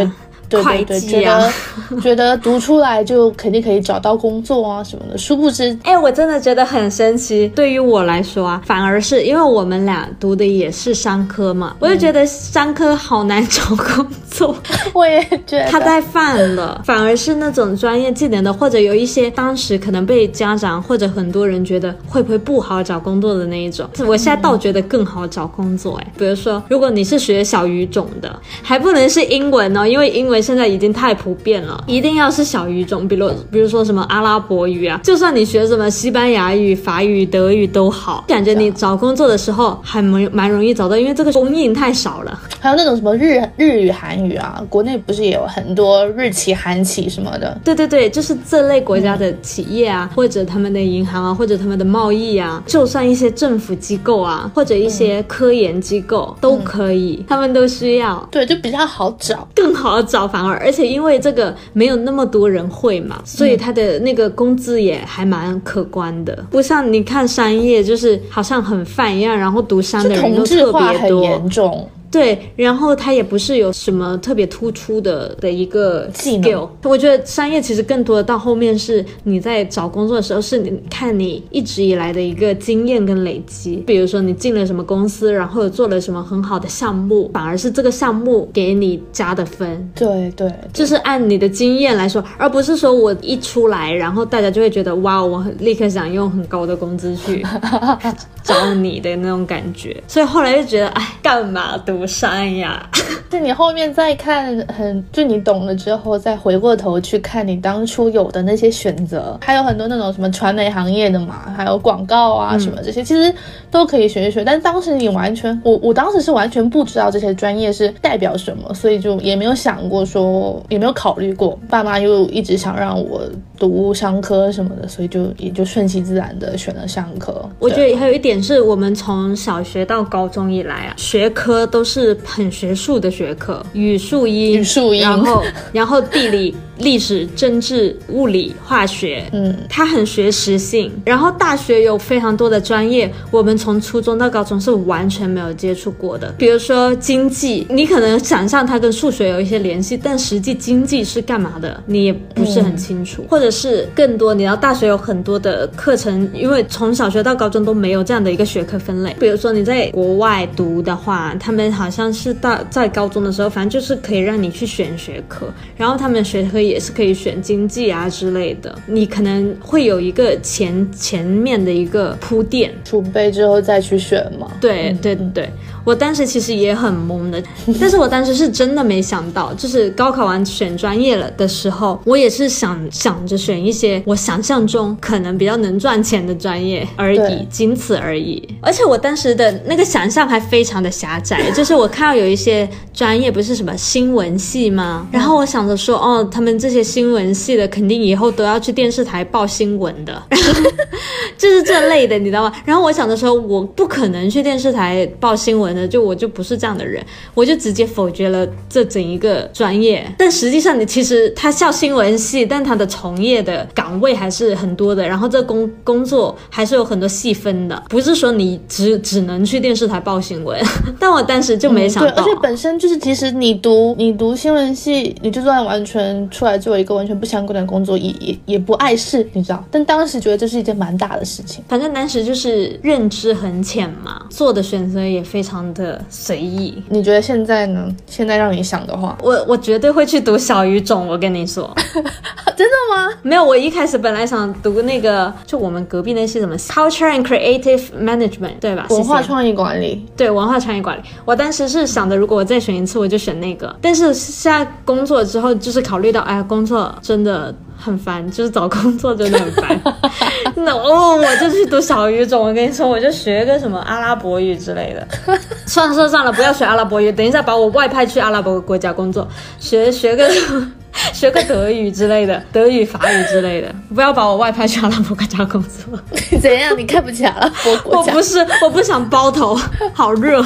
会计啊， 对对对，觉得觉得读出来就肯定可以找到工作啊什么的，殊不知， 哎，我真的觉得很神奇。对于我来说啊，反而是因为我们俩读的也是商科嘛，我就觉得商科好难找工作。 我也觉得他太泛了，反而是那种专业技能的，或者有一些当时可能被家长或者很多人觉得会不会不好找工作的那一种，我现在倒觉得更好找工作。哎，比如说如果你是学小语种的，还不能是英文哦，因为英文现在已经太普遍了，一定要是小语种，比如比如说什么阿拉伯语啊，就算你学什么西班牙语、法语、德语都好，感觉你找工作的时候还蛮蛮容易找到，因为这个供应太少了。 还有那种什么日日语、韩语啊，国内不是也有很多日企、韩企什么的？ 对对对，就是这类国家的企业啊，嗯、或者他们的银行啊，或者他们的贸易啊，就算一些政府机构啊，或者一些科研机构、嗯、都可以，他们都需要。 对，就比较好找， 更好找反而，而且因为这个没有那么多人会嘛，所以他的那个工资也还蛮可观的，不像你看商业就是好像很泛一样，然后读商的人都特别多，同质化很严重。 对，然后它也不是有什么特别突出的的一个 skill。我觉得商业其实更多的到后面是你在找工作的时候，是你看你一直以来的一个经验跟累积。比如说你进了什么公司，然后做了什么很好的项目，反而是这个项目给你加的分。 对 对, 对， 就是按你的经验来说，而不是说我一出来，然后大家就会觉得哇，我立刻想用很高的工资去找你的那种感觉。所以后来就觉得，哎，干嘛读商呀？ 就你后面再看很，就你懂了之后，再回过头去看你当初有的那些选择，还有很多那种什么传媒行业的嘛，还有广告啊什么这些，嗯、其实都可以学一学。但当时你完全，我我当时是完全不知道这些专业是代表什么，所以就也没有想过说，也没有考虑过。爸妈又一直想让我读商科什么的，所以就也就顺其自然的选了商科。 我觉得还有一点是我们从小学到高中以来啊，学科都是很学术的学科，语数英， 语数英， 然后然后地理、历史、政治、物理、化学，嗯，它很学识性。然后大学有非常多的专业，我们从初中到高中是完全没有接触过的。比如说经济，你可能想象它跟数学有一些联系，但实际经济是干嘛的，你也不是很清楚。嗯、或者是更多，你知道大学有很多的课程，因为从小学到高中都没有这样的一个学科分类。比如说你在国外读的话，他们好像是到在高中的时候，反正就是可以让你去选学科，然后他们学科也是可以选经济啊之类的，你可能会有一个前前面的一个铺垫储备之后再去选嘛。 对对对，我当时其实也很懵的，但是我当时是真的没想到，就是高考完选专业了的时候，我也是想想着选一些我想象中可能比较能赚钱的专业而已，仅此而已。而且我当时的那个想象还非常的狭窄，就是我看到有一些专业不是什么新闻系吗？然后我想着说，哦，他们这些新闻系的肯定以后都要去电视台报新闻的，就是这类的，你知道吗？然后我想着说，我不可能去电视台报新闻的，就我就不是这样的人，我就直接否决了这整一个专业。但实际上，你其实他校新闻系，但他的从业的岗位还是很多的，然后这工工作还是有很多细分的，不是说你只只能去电视台报新闻。但我当时就没想到，嗯、 对，而且本身就是其实你读你读新闻系，你就算完全出来做一个完全不相关的工作，也也也不碍事，你知道。但当时觉得这是一件蛮大的事情。 反正当时就是认知很浅嘛，做的选择也非常的随意。 你觉得现在呢？现在让你想的话， 我我绝对会去读小语种，我跟你说。 真的吗？ 没有，我一开始本来想读那个，就我们隔壁那些什么 Culture and Creative Management， 对吧？ 文化创意管理。 对，文化创意管理。我当时是想着，如果我再选一次，我就选那个。但是现在工作之后，就是考虑到，哎呀，工作真的很烦，就是找工作真的很烦。那哦，我就去读小语种。我跟你说，我就学个什么阿拉伯语之类的。算了算了算了，不要学阿拉伯语，等一下把我外派去阿拉伯国家工作，学学个学个德语之类的，德语法语之类的，不要把我外派去阿拉伯国家工作。 怎样？你看不起阿拉伯国家？ 我不是，我不想包头，好热。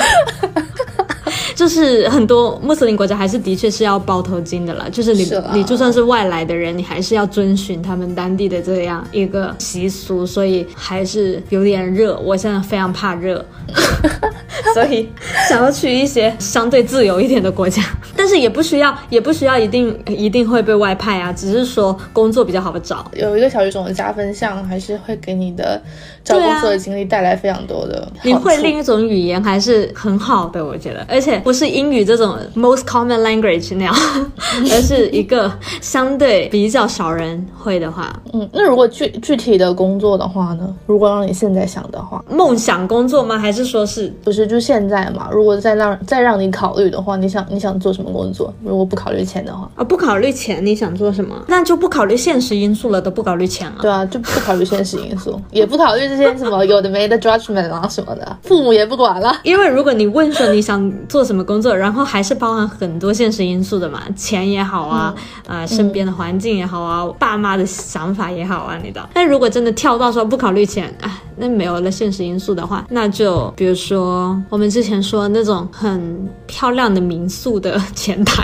就是很多穆斯林国家还是的确是要包头巾的啦，就是你是你就算是外来的人，你还是要遵循他们当地的这样一个习俗，所以还是有点热。我现在非常怕热。 所以想要去一些相对自由一点的国家，但是也不需要也不需要一定一定会被外派啊，只是说工作比较好找。 有一个小语种的加分项，还是会给你的找工作的经历带来非常多的好处。 你会另一种语言还是很好的，我觉得，而且不是英语这种 most common language 那样，而是一个相对比较少人会的话。 嗯，那如果具具体的工作的话呢？如果让你现在想的话， 梦想工作吗？还是说是不是就现在嘛？如果再让再让你考虑的话，你想你想做什么工作？如果不考虑钱的话， 啊、哦，不考虑钱，你想做什么？那就不考虑现实因素了，都不考虑钱了。 对啊，就不考虑现实因素，也不考虑这些什么有的没的 judgment 啊什么的，父母也不管了。 因为如果你问说你想做什么工作，然后还是包含很多现实因素的嘛，钱也好啊，嗯、呃，身边的环境也好啊，嗯、爸妈的想法也好啊，你的。但如果真的跳到说不考虑钱，哎，那没有了现实因素的话，那就比如说我们之前说那种很漂亮的民宿的前台。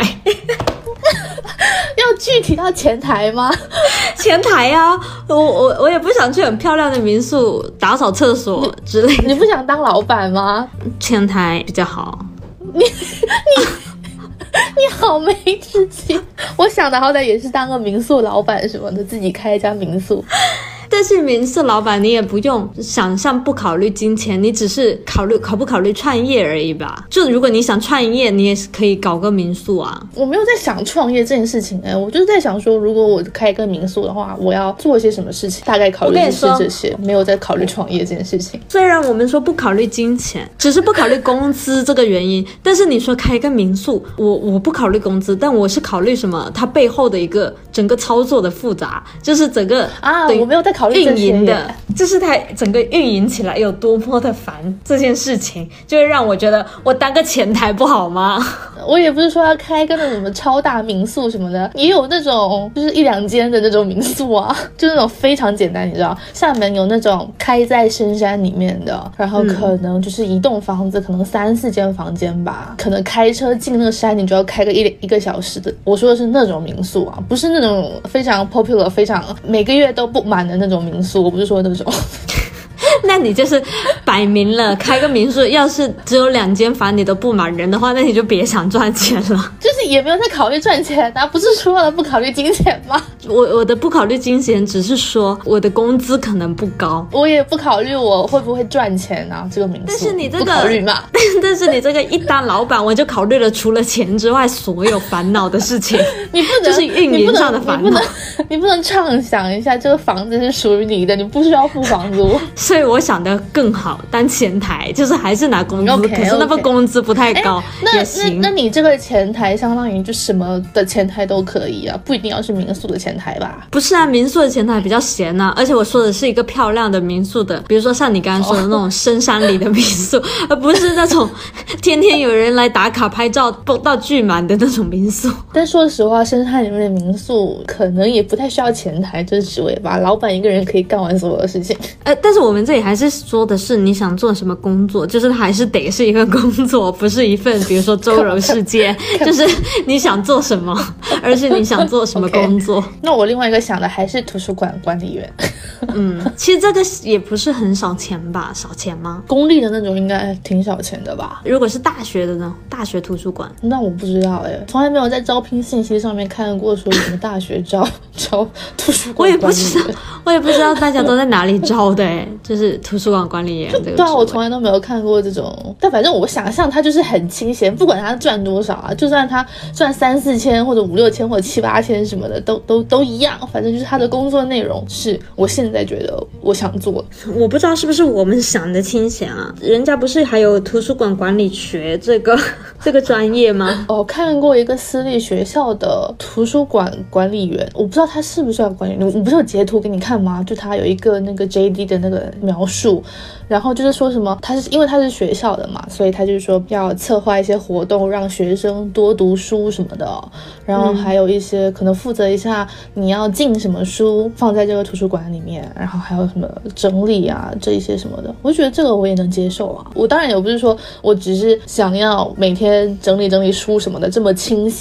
要具体到前台吗？ 前台啊，我我我也不想去很漂亮的民宿打扫厕所之类的。 你不想当老板吗？ 前台比较好。 你你你好没志气！我想的好歹也是当个民宿老板什么的，自己开一家民宿。 但是民宿老板你也不用想象不考虑金钱，你只是考虑考不考虑创业而已吧。就如果你想创业，你也是可以搞个民宿啊。 我没有在想创业这件事情，哎，我就是在想说，如果我开一个民宿的话，我要做一些什么事情，大概考虑的是这些，没有在考虑创业这件事情。 虽然我们说不考虑金钱，只是不考虑工资这个原因，但是你说开一个民宿，我我不考虑工资，但我是考虑什么？它背后的一个整个操作的复杂，就是整个啊，我没有在考虑运营的，就是它整个运营起来有多么的烦，这件事情就会让我觉得我当个前台不好吗？ 我也不是说要开个那种什么超大民宿什么的，也有那种就是一两间的那种民宿啊，就那种非常简单，你知道，厦门有那种开在深山里面的，然后可能就是一栋房子，可能三四间房间吧，可能开车进那个山你就要开个一一个小时的。我说的是那种民宿啊，不是那种非常 popular 非常每个月都不满的那种民宿，我不是说那种。 那你就是摆明了开个民宿，要是只有两间房你都不满人的话，那你就别想赚钱了。 就是也没有在考虑赚钱啊，不是说了不考虑金钱吗？ 我我的不考虑金钱只是说我的工资可能不高， 我也不考虑我会不会赚钱啊，这个民宿。 但是你这个不考虑嘛？ 但是你这个一当老板，我就考虑了除了钱之外所有烦恼的事情。 你不能就是运营上的烦恼， 你不能你不能畅想一下这个房子是属于你的，你不需要付房租。 所以我想的更好，当前台就是还是拿工资， okay, 可是那份工资不太高， 那也行。 那那你这个前台相当于就什么的前台都可以啊，不一定要是民宿的前台吧？ 不是啊，民宿的前台比较闲啊，而且我说的是一个漂亮的民宿的，比如说像你刚刚说的那种深山里的民宿，而不是那种天天有人来打卡拍照蹦到巨满的那种民宿。 但说实话，深山里面的民宿可能也不太需要前台这职位吧，老板一个人可以干完所有的事情。 呃，但是我们这里还是说的是你想做什么工作，就是它还是得是一个工作，不是一份比如说周游世界，就是你想做什么，而是你想做什么工作。 Okay. 那我另外一个想的还是图书馆管理员。 嗯，其实这个也不是很少钱吧？少钱吗？ 公立的那种应该挺少钱的吧？ 如果是大学的呢？大学图书馆？ 那我不知道哎，从来没有在招聘信息上面看过说什么大学招招图书馆管理员。我也不知道，我也不知道大家都在哪里招的哎，就是图书馆管理员这个。 对啊，我从来都没有看过这种。但反正我想象他就是很清闲，不管他赚多少啊，就算他赚三四千或者五六千或者七八千什么的，都都都一样。反正就是他的工作内容是我现在觉得我想做的。 我不知道是不是我们想的清闲啊？人家不是还有图书馆管理学这个这个专业吗？ 哦，看过一个私立学校的图书馆管理员，我不知道他是不是要管理员，我不是有截图给你看吗？就他有一个那个 J D 的那个描述。然后就是说什么，他是因为他是学校的嘛，所以他就是说要策划一些活动，让学生多读书什么的。然后还有一些可能负责一下你要进什么书放在这个图书馆里面，然后还有什么整理啊这一些什么的。我觉得这个我也能接受啊。我当然也不是说我只是想要每天整理整理书什么的这么清闲，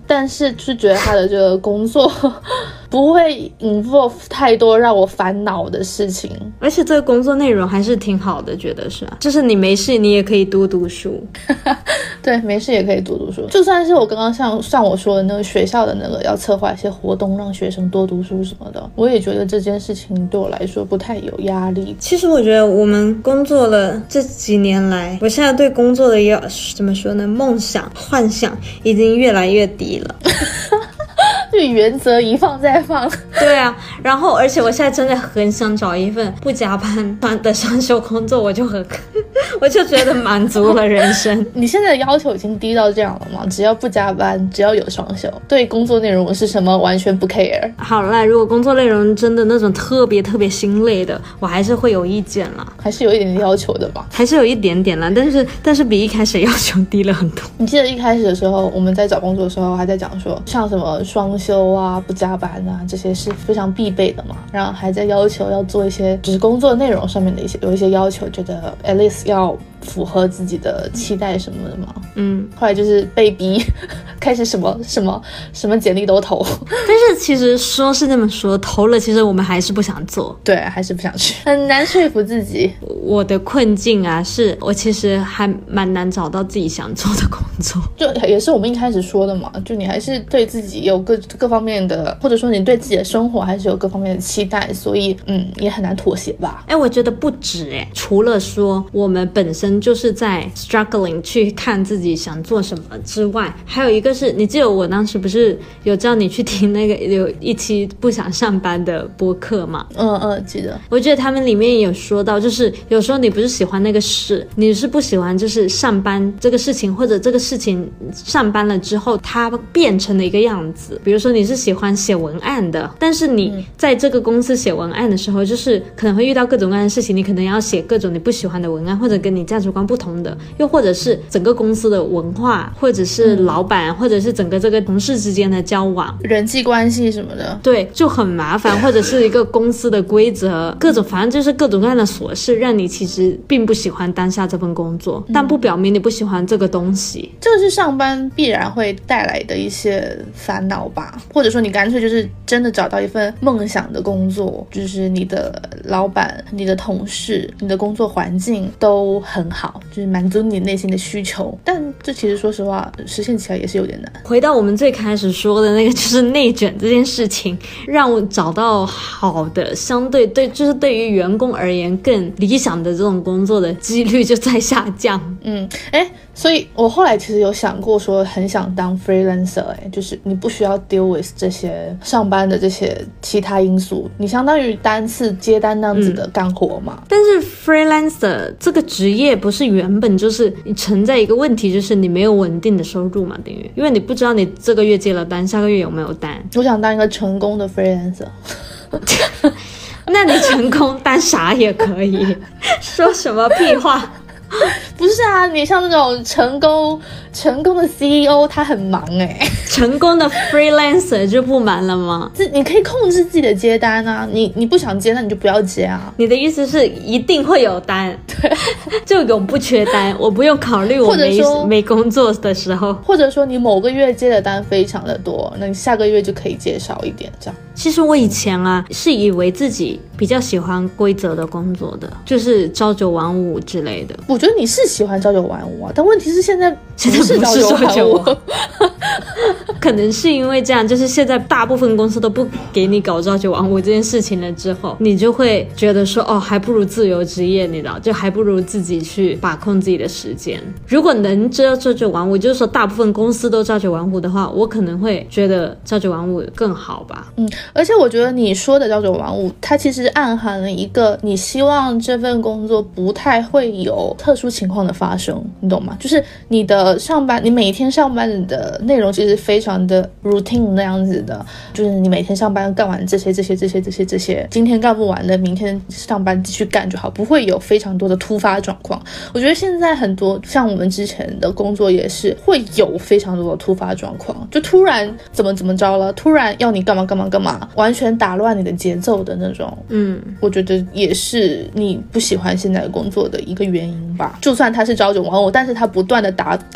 但是就是觉得他的这个工作不会 involve 太多让我烦恼的事情， 而且这个工作内容还是挺好的，觉得是啊，就是你没事你也可以多读书对，没事也可以多读书，就算是我刚刚像像我说的那个学校的那个要策划一些活动让学生多读书什么的，我也觉得这件事情对我来说不太有压力。 其实我觉得我们工作了这几年来，我现在对工作的要怎么说呢，梦想幻想已经越来越低了就原则一放再放对啊，然后而且我现在真的很想找一份不加班的双休工作，我就很我就觉得满足了人生你现在的要求已经低到这样了吗？只要不加班，只要有双休，对工作内容是什么完全不 care。 好啦，如果工作内容真的那种特别特别心累的，我还是会有意见啦， 还是有一点要求的吧， 还是有一点点啦，但是但是比一开始要求低了很多。 你记得一开始的时候我们在找工作的时候还在讲说像什么双休啊不加班啊这些是非常必备的嘛，然后还在要求要做一些就是工作内容上面的一些有一些要求，觉得 at least 要符合自己的期待什么的嘛。 嗯， 后来就是被逼开始什么什么什么简历都投但是其实说是这么说，投了其实我们还是不想做， 对，还是不想去，很难说服自己。 我的困境啊是我其实还蛮难找到自己想做的工作， 就也是我们一开始说的嘛，就你还是对自己有各各方面的，或者说你对自己的生活还是有各方面的期待，所以嗯也很难妥协吧。 哎，我觉得不止哎，除了说我们本身就是在 struggling 去看自己想做什么之外，还有一个是你记得我当时不是有叫你去听那个有一期不想上班的播客吗？ 嗯嗯，记得。 我觉得他们里面有说到，就是有时候你不是喜欢那个事，你是不喜欢就是上班这个事情，或者这个事情上班了之后它变成了一个样子。比如说你是喜欢写文案的，但是你在这个公司写文案的时候，就是可能会遇到各种各样的事情，你可能要写各种你不喜欢的文案，或者跟你价值观不同的，又或者是整个公司的文化，或者是老板、嗯、或者是整个这个同事之间的交往、 人际关系什么的， 对，就很麻烦，或者是一个公司的规则，各种反正就是各种各样的琐事，让你其实并不喜欢当下这份工作、嗯、但不表明你不喜欢这个东西。 这个是上班必然会带来的一些烦恼吧，或者说你干脆就是真的找到一份梦想的工作，就是你的老板、你的同事、你的工作环境都很好，就是满足你内心的需求，但这其实说实话实现起来也是有点难。 回到我们最开始说的那个，就是内卷这件事情，让我找到好的相对对就是对于员工而言更理想的这种工作的几率就在下降。 嗯，哎，所以我后来其实有想过说很想当 freelancer， 哎，就是你不需要 deal with 这些上班的这些其他因素，你相当于单次接单那样子的干活嘛、嗯、 但是 freelancer 这个职业不是原本就是你存在一个问题，就是你没有稳定的收入嘛，等于因为你不知道你这个月接了单下个月有没有单。 我想当一个成功的 freelancer 那你成功当啥也可以说什么屁话不是啊，你像那种成功成功的 C E O 他很忙哎、欸， 成功的 freelancer 就不忙了吗？ 你可以控制自己的接单啊，你你不想接那你就不要接啊。 你的意思是一定会有单，对，就永不缺单，我不用考虑我没没工作的时候， 或者说你某个月接的单非常的多，那你下个月就可以接少一点这样。 其实我以前啊是以为自己比较喜欢规则的工作的，就是朝九晚五之类的。 我觉得你是喜欢朝九晚五啊，但问题是现在现在不是朝九晚五可能是因为这样，就是现在大部分公司都不给你搞朝九晚五这件事情了之后，你就会觉得说哦，还不如自由职业，你知道，就还不如自己去把控自己的时间。如果能知道朝九晚五，就是说大部分公司都朝九晚五的话，我可能会觉得朝九晚五更好吧。 嗯，而且我觉得你说的朝九晚五，它其实暗含了一个你希望这份工作不太会有特殊情况的发生，你懂吗？就是你的上班，你每天上班的内容其实非常的 routine 那样子的，就是你每天上班干完这些这些这些这些这些，今天干不完的明天上班继续干就好，不会有非常多的突发状况。我觉得现在很多像我们之前的工作也是会有非常多的突发状况，就突然怎么怎么着了，突然要你干嘛干嘛干嘛，完全打乱你的节奏的那种。嗯，我觉得也是你不喜欢现在的工作的一个原因吧。就算它是朝九晚五，但是它不断的打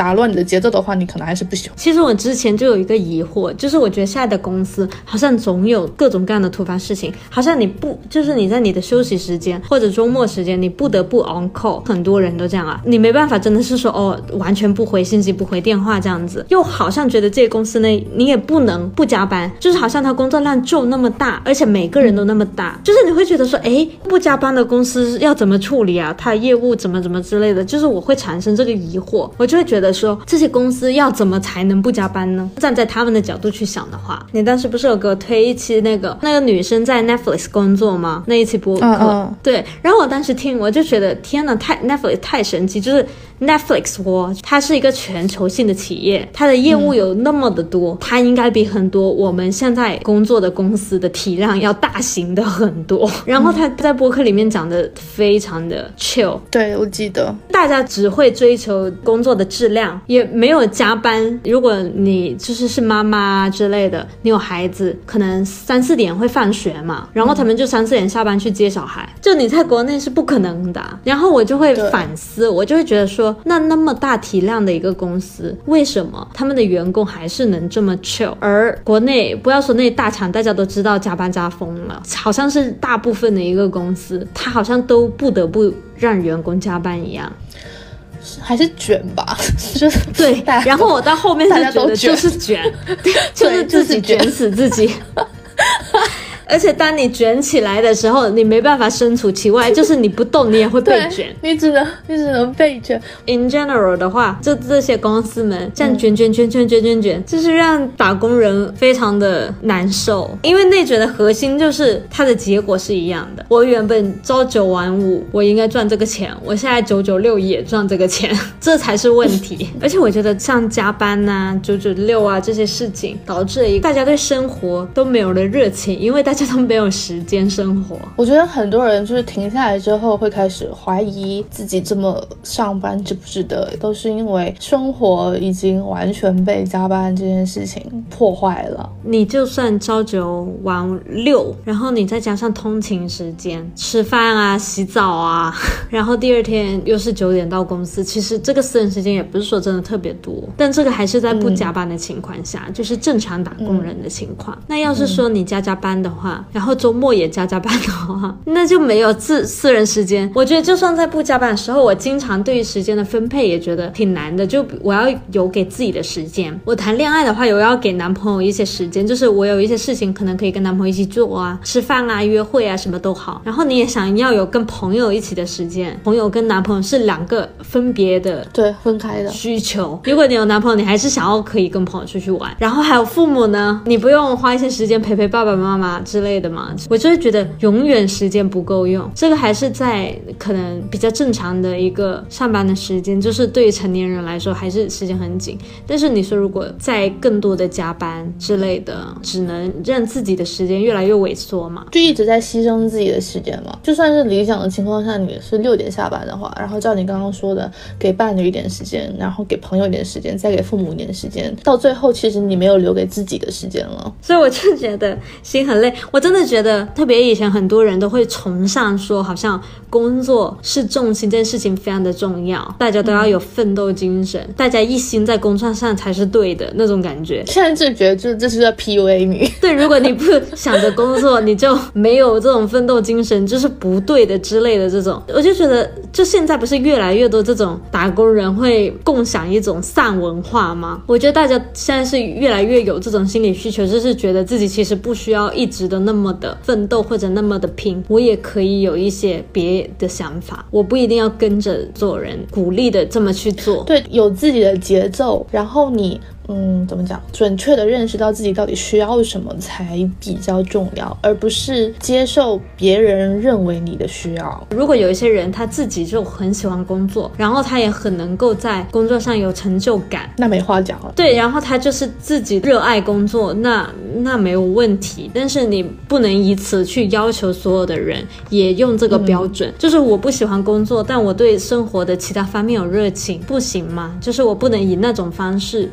打乱你的节奏的话，你可能还是不喜欢。 其实我之前就有一个疑惑，就是我觉得现在的公司好像总有各种各样的突发事情，好像你不就是你在你的休息时间或者周末时间你不得不 on call， 很多人都这样啊，你没办法真的是说哦完全不回信息不回电话这样子，又好像觉得这个公司呢你也不能不加班，就是好像他工作量就那么大，而且每个人都那么大，就是你会觉得说诶不加班的公司要怎么处理啊，他业务怎么怎么之类的，就是我会产生这个疑惑，我就会觉得说这些公司要怎么才能不加班呢？站在他们的角度去想的话，你当时不是有给我推一期那个那个女生在 Netflix 工作吗？那一期播客、嗯嗯、对，然后我当时听我就觉得天哪，太 Netflix 太神奇，就是 Netflix 我它是一个全球性的企业，它的业务有那么的多、嗯、它应该比很多我们现在工作的公司的体量要大型的很多，然后他在播客里面讲的非常的 chill， 对，我记得大家只会追求工作的质量，也没有加班，如果你就是是妈妈之类的，你有孩子可能三四点会放学嘛，然后他们就三四点下班去接小孩、嗯、就你在国内是不可能的、啊、然后我就会反思，我就会觉得说那那么大体量的一个公司，为什么他们的员工还是能这么 chill， 而国内不要说那大厂大家都知道加班加疯了，好像是大部分的一个公司他好像都不得不让员工加班一样， 还是卷吧，就是对，然后我到后面就觉得就是卷，就是自己卷死自己。而且当你卷起来的时候，你没办法身处其外，就是你不动你也会被卷， 你只能你只能被卷。 In general 的话，就这些公司们这样卷卷卷卷卷卷卷，就是让打工人非常的难受，因为内卷的核心就是它的结果是一样的，我原本朝九晚五我应该赚这个钱，我现在九九六也赚这个钱，这才是问题。而且我觉得像加班啊九九六啊这些事情，导致了大家对生活都没有了热情，因为大家都没有时间生活。 我觉得很多人就是停下来之后会开始怀疑自己这么上班值不值得，都是因为生活已经完全被加班这件事情破坏了。 你就算朝九晚六，然后你再加上通勤时间，吃饭啊洗澡啊，然后第二天又是九点到公司，其实这个私人时间也不是说真的特别多，但这个还是在不加班的情况下、嗯、就是正常打工人的情况、嗯、那要是说你加加班的话、嗯，然后周末也加加班的话，那就没有自私人时间。我觉得就算在不加班的时候，我经常对于时间的分配也觉得挺难的，就我要有给自己的时间。我谈恋爱的话，我要给男朋友一些时间，就是我有一些事情可能可以跟男朋友一起做啊，吃饭啊约会啊什么都好。然后你也想要有跟朋友一起的时间，朋友跟男朋友是两个分别的， 对，分开的需求。如果你有男朋友，你还是想要可以跟朋友出去玩。然后还有父母呢，你不用花一些时间陪陪爸爸妈妈之类的嘛，我就会觉得永远时间不够用。这个还是在可能比较正常的一个上班的时间，就是对于成年人来说还是时间很紧，但是你说如果在更多的加班之类的，只能让自己的时间越来越萎缩嘛， 就一直在牺牲自己的时间嘛。就算是理想的情况下你是六点下班的话，然后照你刚刚说的给伴侣一点时间，然后给朋友一点时间，再给父母一点时间，到最后其实你没有留给自己的时间了。 所以我就觉得心很累。我真的觉得特别以前很多人都会崇尚说好像工作是重心，这件事情非常的重要，大家都要有奋斗精神、嗯、大家一心在工作上才是对的那种感觉。 现在就觉得就这是在 P U A 你。 对，如果你不想着工作你就没有这种奋斗精神，就是不对的之类的这种。我就觉得就现在不是越来越多这种打工人会共享一种丧文化吗？我觉得大家现在是越来越有这种心理需求，就是觉得自己其实不需要一直的那么的奋斗或者那么的拼，我也可以有一些别的想法，我不一定要跟着做人鼓励的这么去做。 对，有自己的节奏，然后你嗯，怎么讲？准确的认识到自己到底需要什么才比较重要，而不是接受别人认为你的需要。 如果有一些人他自己就很喜欢工作，然后他也很能够在工作上有成就感， 那没话讲了。 对，然后他就是自己热爱工作，那那没有问题。但是你不能以此去要求所有的人也用这个标准、嗯、就是我不喜欢工作，但我对生活的其他方面有热情，不行吗？就是我不能以那种方式去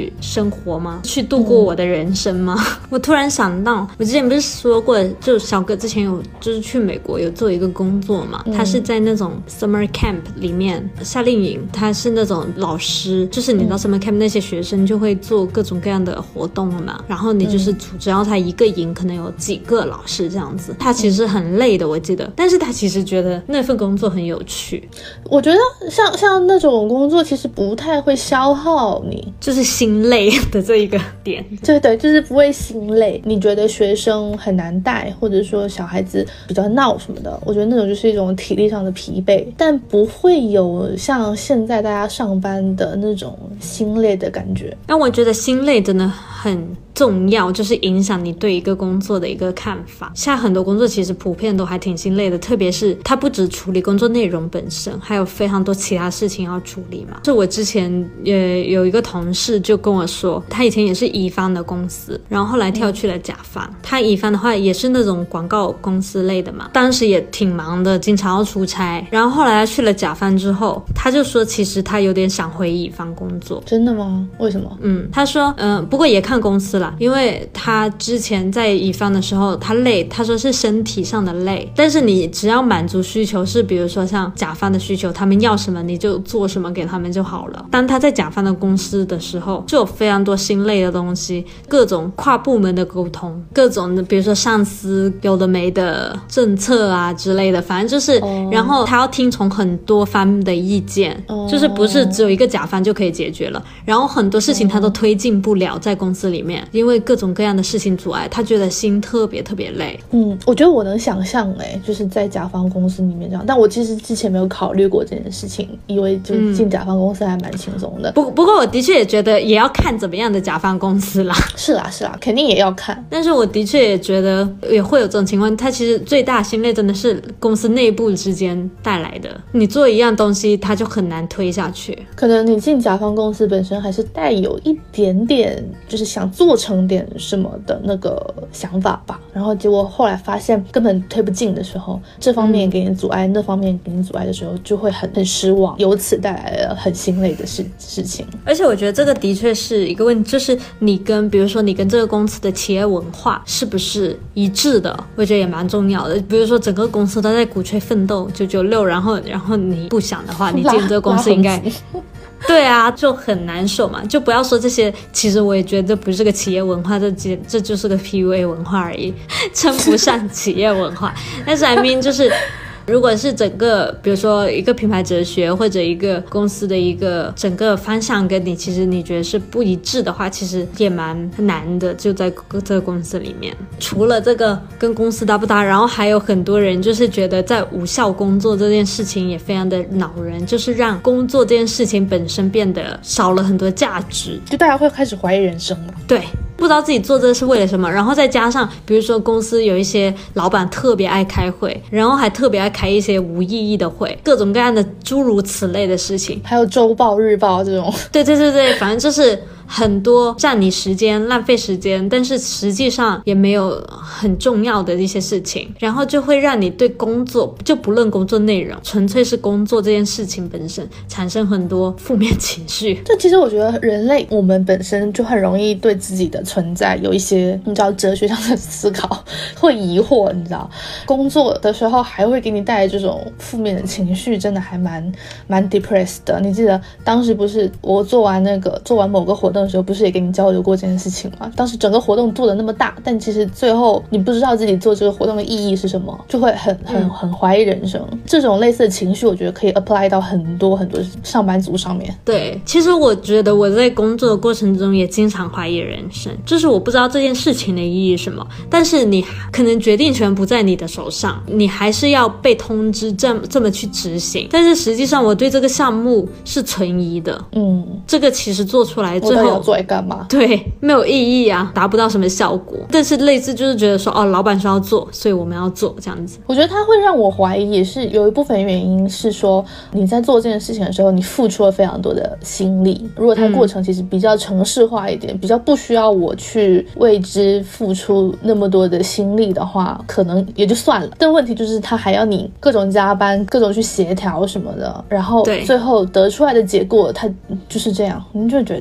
去生活吗？去度过我的人生吗？嗯、我突然想到，我之前不是说过，就小哥之前有就是去美国有做一个工作嘛，嗯、他是在那种 summer camp 里面夏令营，他是那种老师，就是你到 summer camp 那些学生就会做各种各样的活动了嘛，然后你就是组织，然后他一个营可能有几个老师这样子，他其实很累的我记得，但是他其实觉得那份工作很有趣。 我觉得像像那种工作其实不太会消耗你， 就是心累的这一个点。 对对，就是不会心累。你觉得学生很难带，或者说小孩子比较闹什么的，我觉得那种就是一种体力上的疲惫，但不会有像现在大家上班的那种心累的感觉。 那我觉得心累真的很重要，就是影响你对一个工作的一个看法。现在很多工作其实普遍都还挺心累的，特别是它不只处理工作内容本身，还有非常多其他事情要处理嘛。就我之前也有一个同事就跟我说，他以前也是乙方的公司，然后后来跳去了甲方。嗯、他乙方的话也是那种广告公司类的嘛，当时也挺忙的，经常要出差。然后后来他去了甲方之后，他就说其实他有点想回乙方工作。 真的吗？为什么？ 嗯，他说嗯、呃，不过也看公司啦，因为他之前在乙方的时候他累，他说是身体上的累，但是你只要满足需求，是比如说像甲方的需求，他们要什么你就做什么给他们就好了。当他在甲方的公司的时候，就有非常多心累的东西，各种跨部门的沟通，各种的比如说上司有的没的政策啊之类的，反正就是、oh. 然后他要听从很多方面的意见、oh. 就是不是只有一个甲方就可以解决了，然后很多事情他都推进不了在公司里面，因为各种各样的事情阻碍，他觉得心特别特别累。 嗯，我觉得我能想象哎，就是在甲方公司里面这样，但我其实之前没有考虑过这件事情，以为就进甲方公司还蛮轻松的。 嗯、不不过我的确也觉得也要看怎么样的甲方公司啦。 是啦是啦，肯定也要看。 但是我的确也觉得也会有这种情况，它其实最大心累真的是公司内部之间带来的。你做一样东西，它就很难推下去。 可能你进甲方公司本身还是带有一点点，就是想做成点什么的那个想法吧。然后结果后来发现根本推不进的时候，这方面给你阻碍，嗯、那方面给你阻碍的时候，就会很很失望，由此带来了很心累的事事情。 而且我觉得这个的确是一个问题，就是你跟比如说你跟这个公司的企业文化是不是一致的，我觉得也蛮重要的。比如说整个公司都在鼓吹奋斗九九六，然后然后你不想的话，你进这个公司应该对啊，就很难受嘛。就不要说这些，其实我也觉得这不是个企业文化，这这就是个 P U A 文化而已，称不上企业文化。但是 I mean 就是如果是整个比如说一个品牌哲学或者一个公司的一个整个方向跟你其实你觉得是不一致的话，其实也蛮难的，就在这个公司里面。除了这个跟公司搭不搭，然后还有很多人就是觉得在无效工作这件事情也非常的恼人，就是让工作这件事情本身变得少了很多价值， 就大家会开始怀疑人生了。 对，不知道自己做这是为了什么，然后再加上比如说公司有一些老板特别爱开会，然后还特别爱开一些无意义的会，各种各样的诸如此类的事情， 还有周报日报这种。 对对对对，反正就是很多占你时间浪费时间，但是实际上也没有很重要的一些事情，然后就会让你对工作，就不论工作内容，纯粹是工作这件事情本身产生很多负面情绪。 这其实我觉得人类我们本身就很容易对自己的存在有一些你知道哲学上的思考，会疑惑，你知道工作的时候还会给你带来这种负面的情绪，真的还蛮蛮 depressed 的。你记得当时不是我做完那个做完某个活动的时候，不是也跟你交流过这件事情吗？当时整个活动做的那么大，但其实最后你不知道自己做这个活动的意义是什么，就会很很很怀疑人生。这种类似的情绪我觉得可以 apply 到很多很多上班族上面。 对，其实我觉得我在工作的过程中也经常怀疑人生，就是我不知道这件事情的意义是什么，但是你可能决定权不在你的手上，你还是要被通知这么这么去执行，但是实际上我对这个项目是存疑的。嗯，这个其实做出来最后要做来干嘛？ 对，没有意义啊，达不到什么效果。但是类似就是觉得说，哦，老板说要做，所以我们要做这样子。 我觉得它会让我怀疑，也是有一部分原因是说，你在做这件事情的时候，你付出了非常多的心力。如果它过程其实比较程式化一点，嗯、比较不需要我去为之付出那么多的心力的话，可能也就算了。但问题就是它还要你各种加班，各种去协调什么的，然后最后得出来的结果它就是这样，你就觉得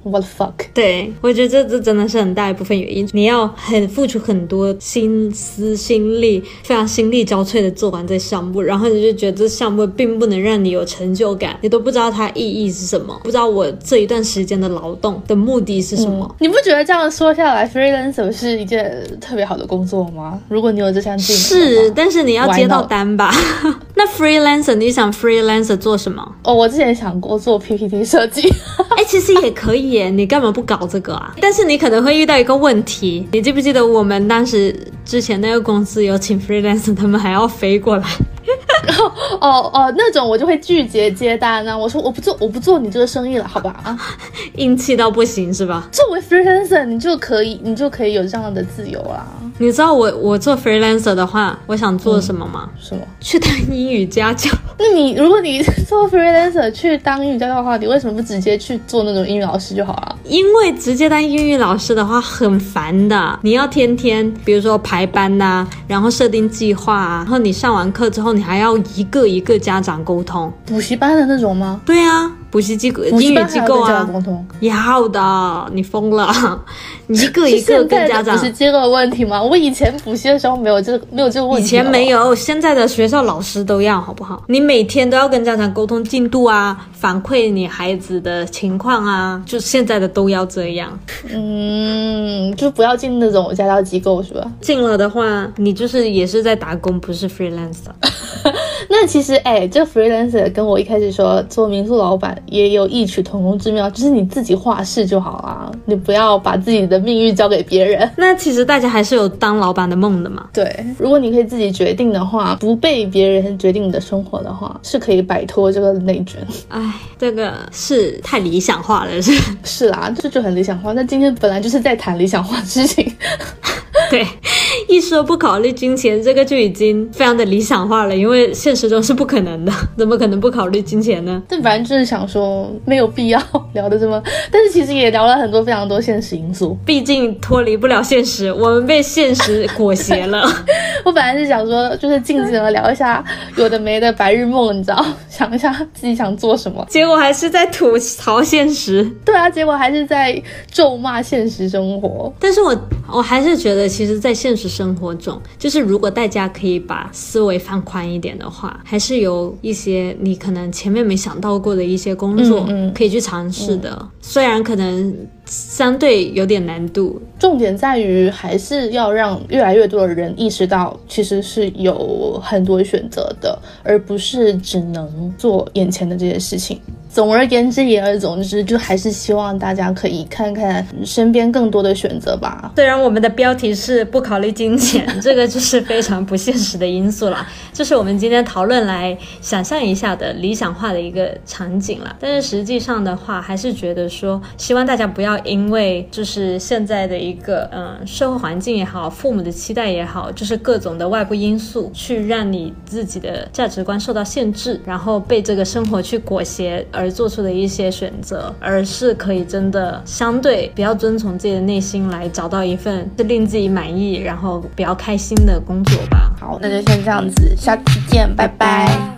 what the fuck。 对，我觉得这这真的是很大一部分原因，你要很付出很多心思心力，非常心力交瘁的做完这项目，然后你就觉得这项目并不能让你有成就感，你都不知道它意义是什么，不知道我这一段时间的劳动的目的是什么、嗯、 你不觉得这样说下来 freelancer 是一件特别好的工作吗？如果你有这项技能是，但是你要接到单吧那 freelancer 你想 freelancer 做什么？ 哦，我之前想过做 P P T 设计哎、欸，其实也可以耶，你干嘛不搞这个啊？但是你可能会遇到一个问题，你记不记得我们当时之前那个公司有请 freelancer， 他们还要飞过来哦哦哦，那种我就会拒绝接单啊！我说我不做，我不做你这个生意了，好吧？ 硬气到不行是吧？ 作为 freelancer， 你就可以，你就可以有这样的自由啦。 你知道我我做 freelancer 的话，我想做什么吗？ 嗯、什么？ 去当英语家教。 那你如果你做 freelancer 去当英语家教的话，你为什么不直接去做那种英语老师就好了？ 因为直接当英语老师的话很烦的，你要天天比如说排班啊，然后设定计划啊，然后你上完课之后你还要一个一个家长沟通。 补习班的那种吗？ 对啊，补习机构、英语机构啊，要的，你疯了！你一个一个跟家长。 补习机构的问题吗？我以前补习的时候没有这个没有这个问题。 以前没有，现在的学校老师都要，好不好？你每天都要跟家长沟通进度啊，反馈你孩子的情况啊，就现在的都要这样。 嗯，就不要进那种家教机构是吧？ 进了的话，你就是也是在打工，不是 freelancer。 那其实哎，这 freelancer 跟我一开始说做民宿老板也有异曲同工之妙，就是你自己话事就好啊，你不要把自己的命运交给别人。 那其实大家还是有当老板的梦的嘛。 对，如果你可以自己决定的话，不被别人决定你的生活的话，是可以摆脱这个内卷。 哎，这个是太理想化了，是是啦，这就很理想化。那今天本来就是在谈理想化的事情。 对，一说不考虑金钱，这个就已经非常的理想化了，因为现实中是不可能的，怎么可能不考虑金钱呢？ 但反正就是想说没有必要聊的这么，但是其实也聊了很多非常多现实因素， 毕竟脱离不了现实，我们被现实裹挟了。 我本来是想说就是静静的聊一下有的没的白日梦，你知道，想一下自己想做什么， 结果还是在吐槽现实。 对啊，结果还是在咒骂现实生活。 但是我我还是觉得其实在现实生活中，就是如果大家可以把思维放宽一点的话，还是有一些你可能前面没想到过的一些工作可以去尝试的、嗯嗯、虽然可能相对有点难度， 重点在于还是要让越来越多的人意识到其实是有很多选择的，而不是只能做眼前的这些事情。总而言之言而总之，就还是希望大家可以看看身边更多的选择吧。 虽然我们的标题是不考虑金钱，这个就是非常不现实的因素啦，就是我们今天讨论来想象一下的理想化的一个场景啦。但是实际上的话，还是觉得说希望大家不要因为就是现在的一个嗯社会环境也好，父母的期待也好，就是各种的外部因素去让你自己的价值观受到限制，然后被这个生活去裹挟而做出的一些选择，而是可以真的相对比较遵从自己的内心来找到一份是令自己满意然后比较开心的工作吧。 好，那就先这样子，下期见，拜拜。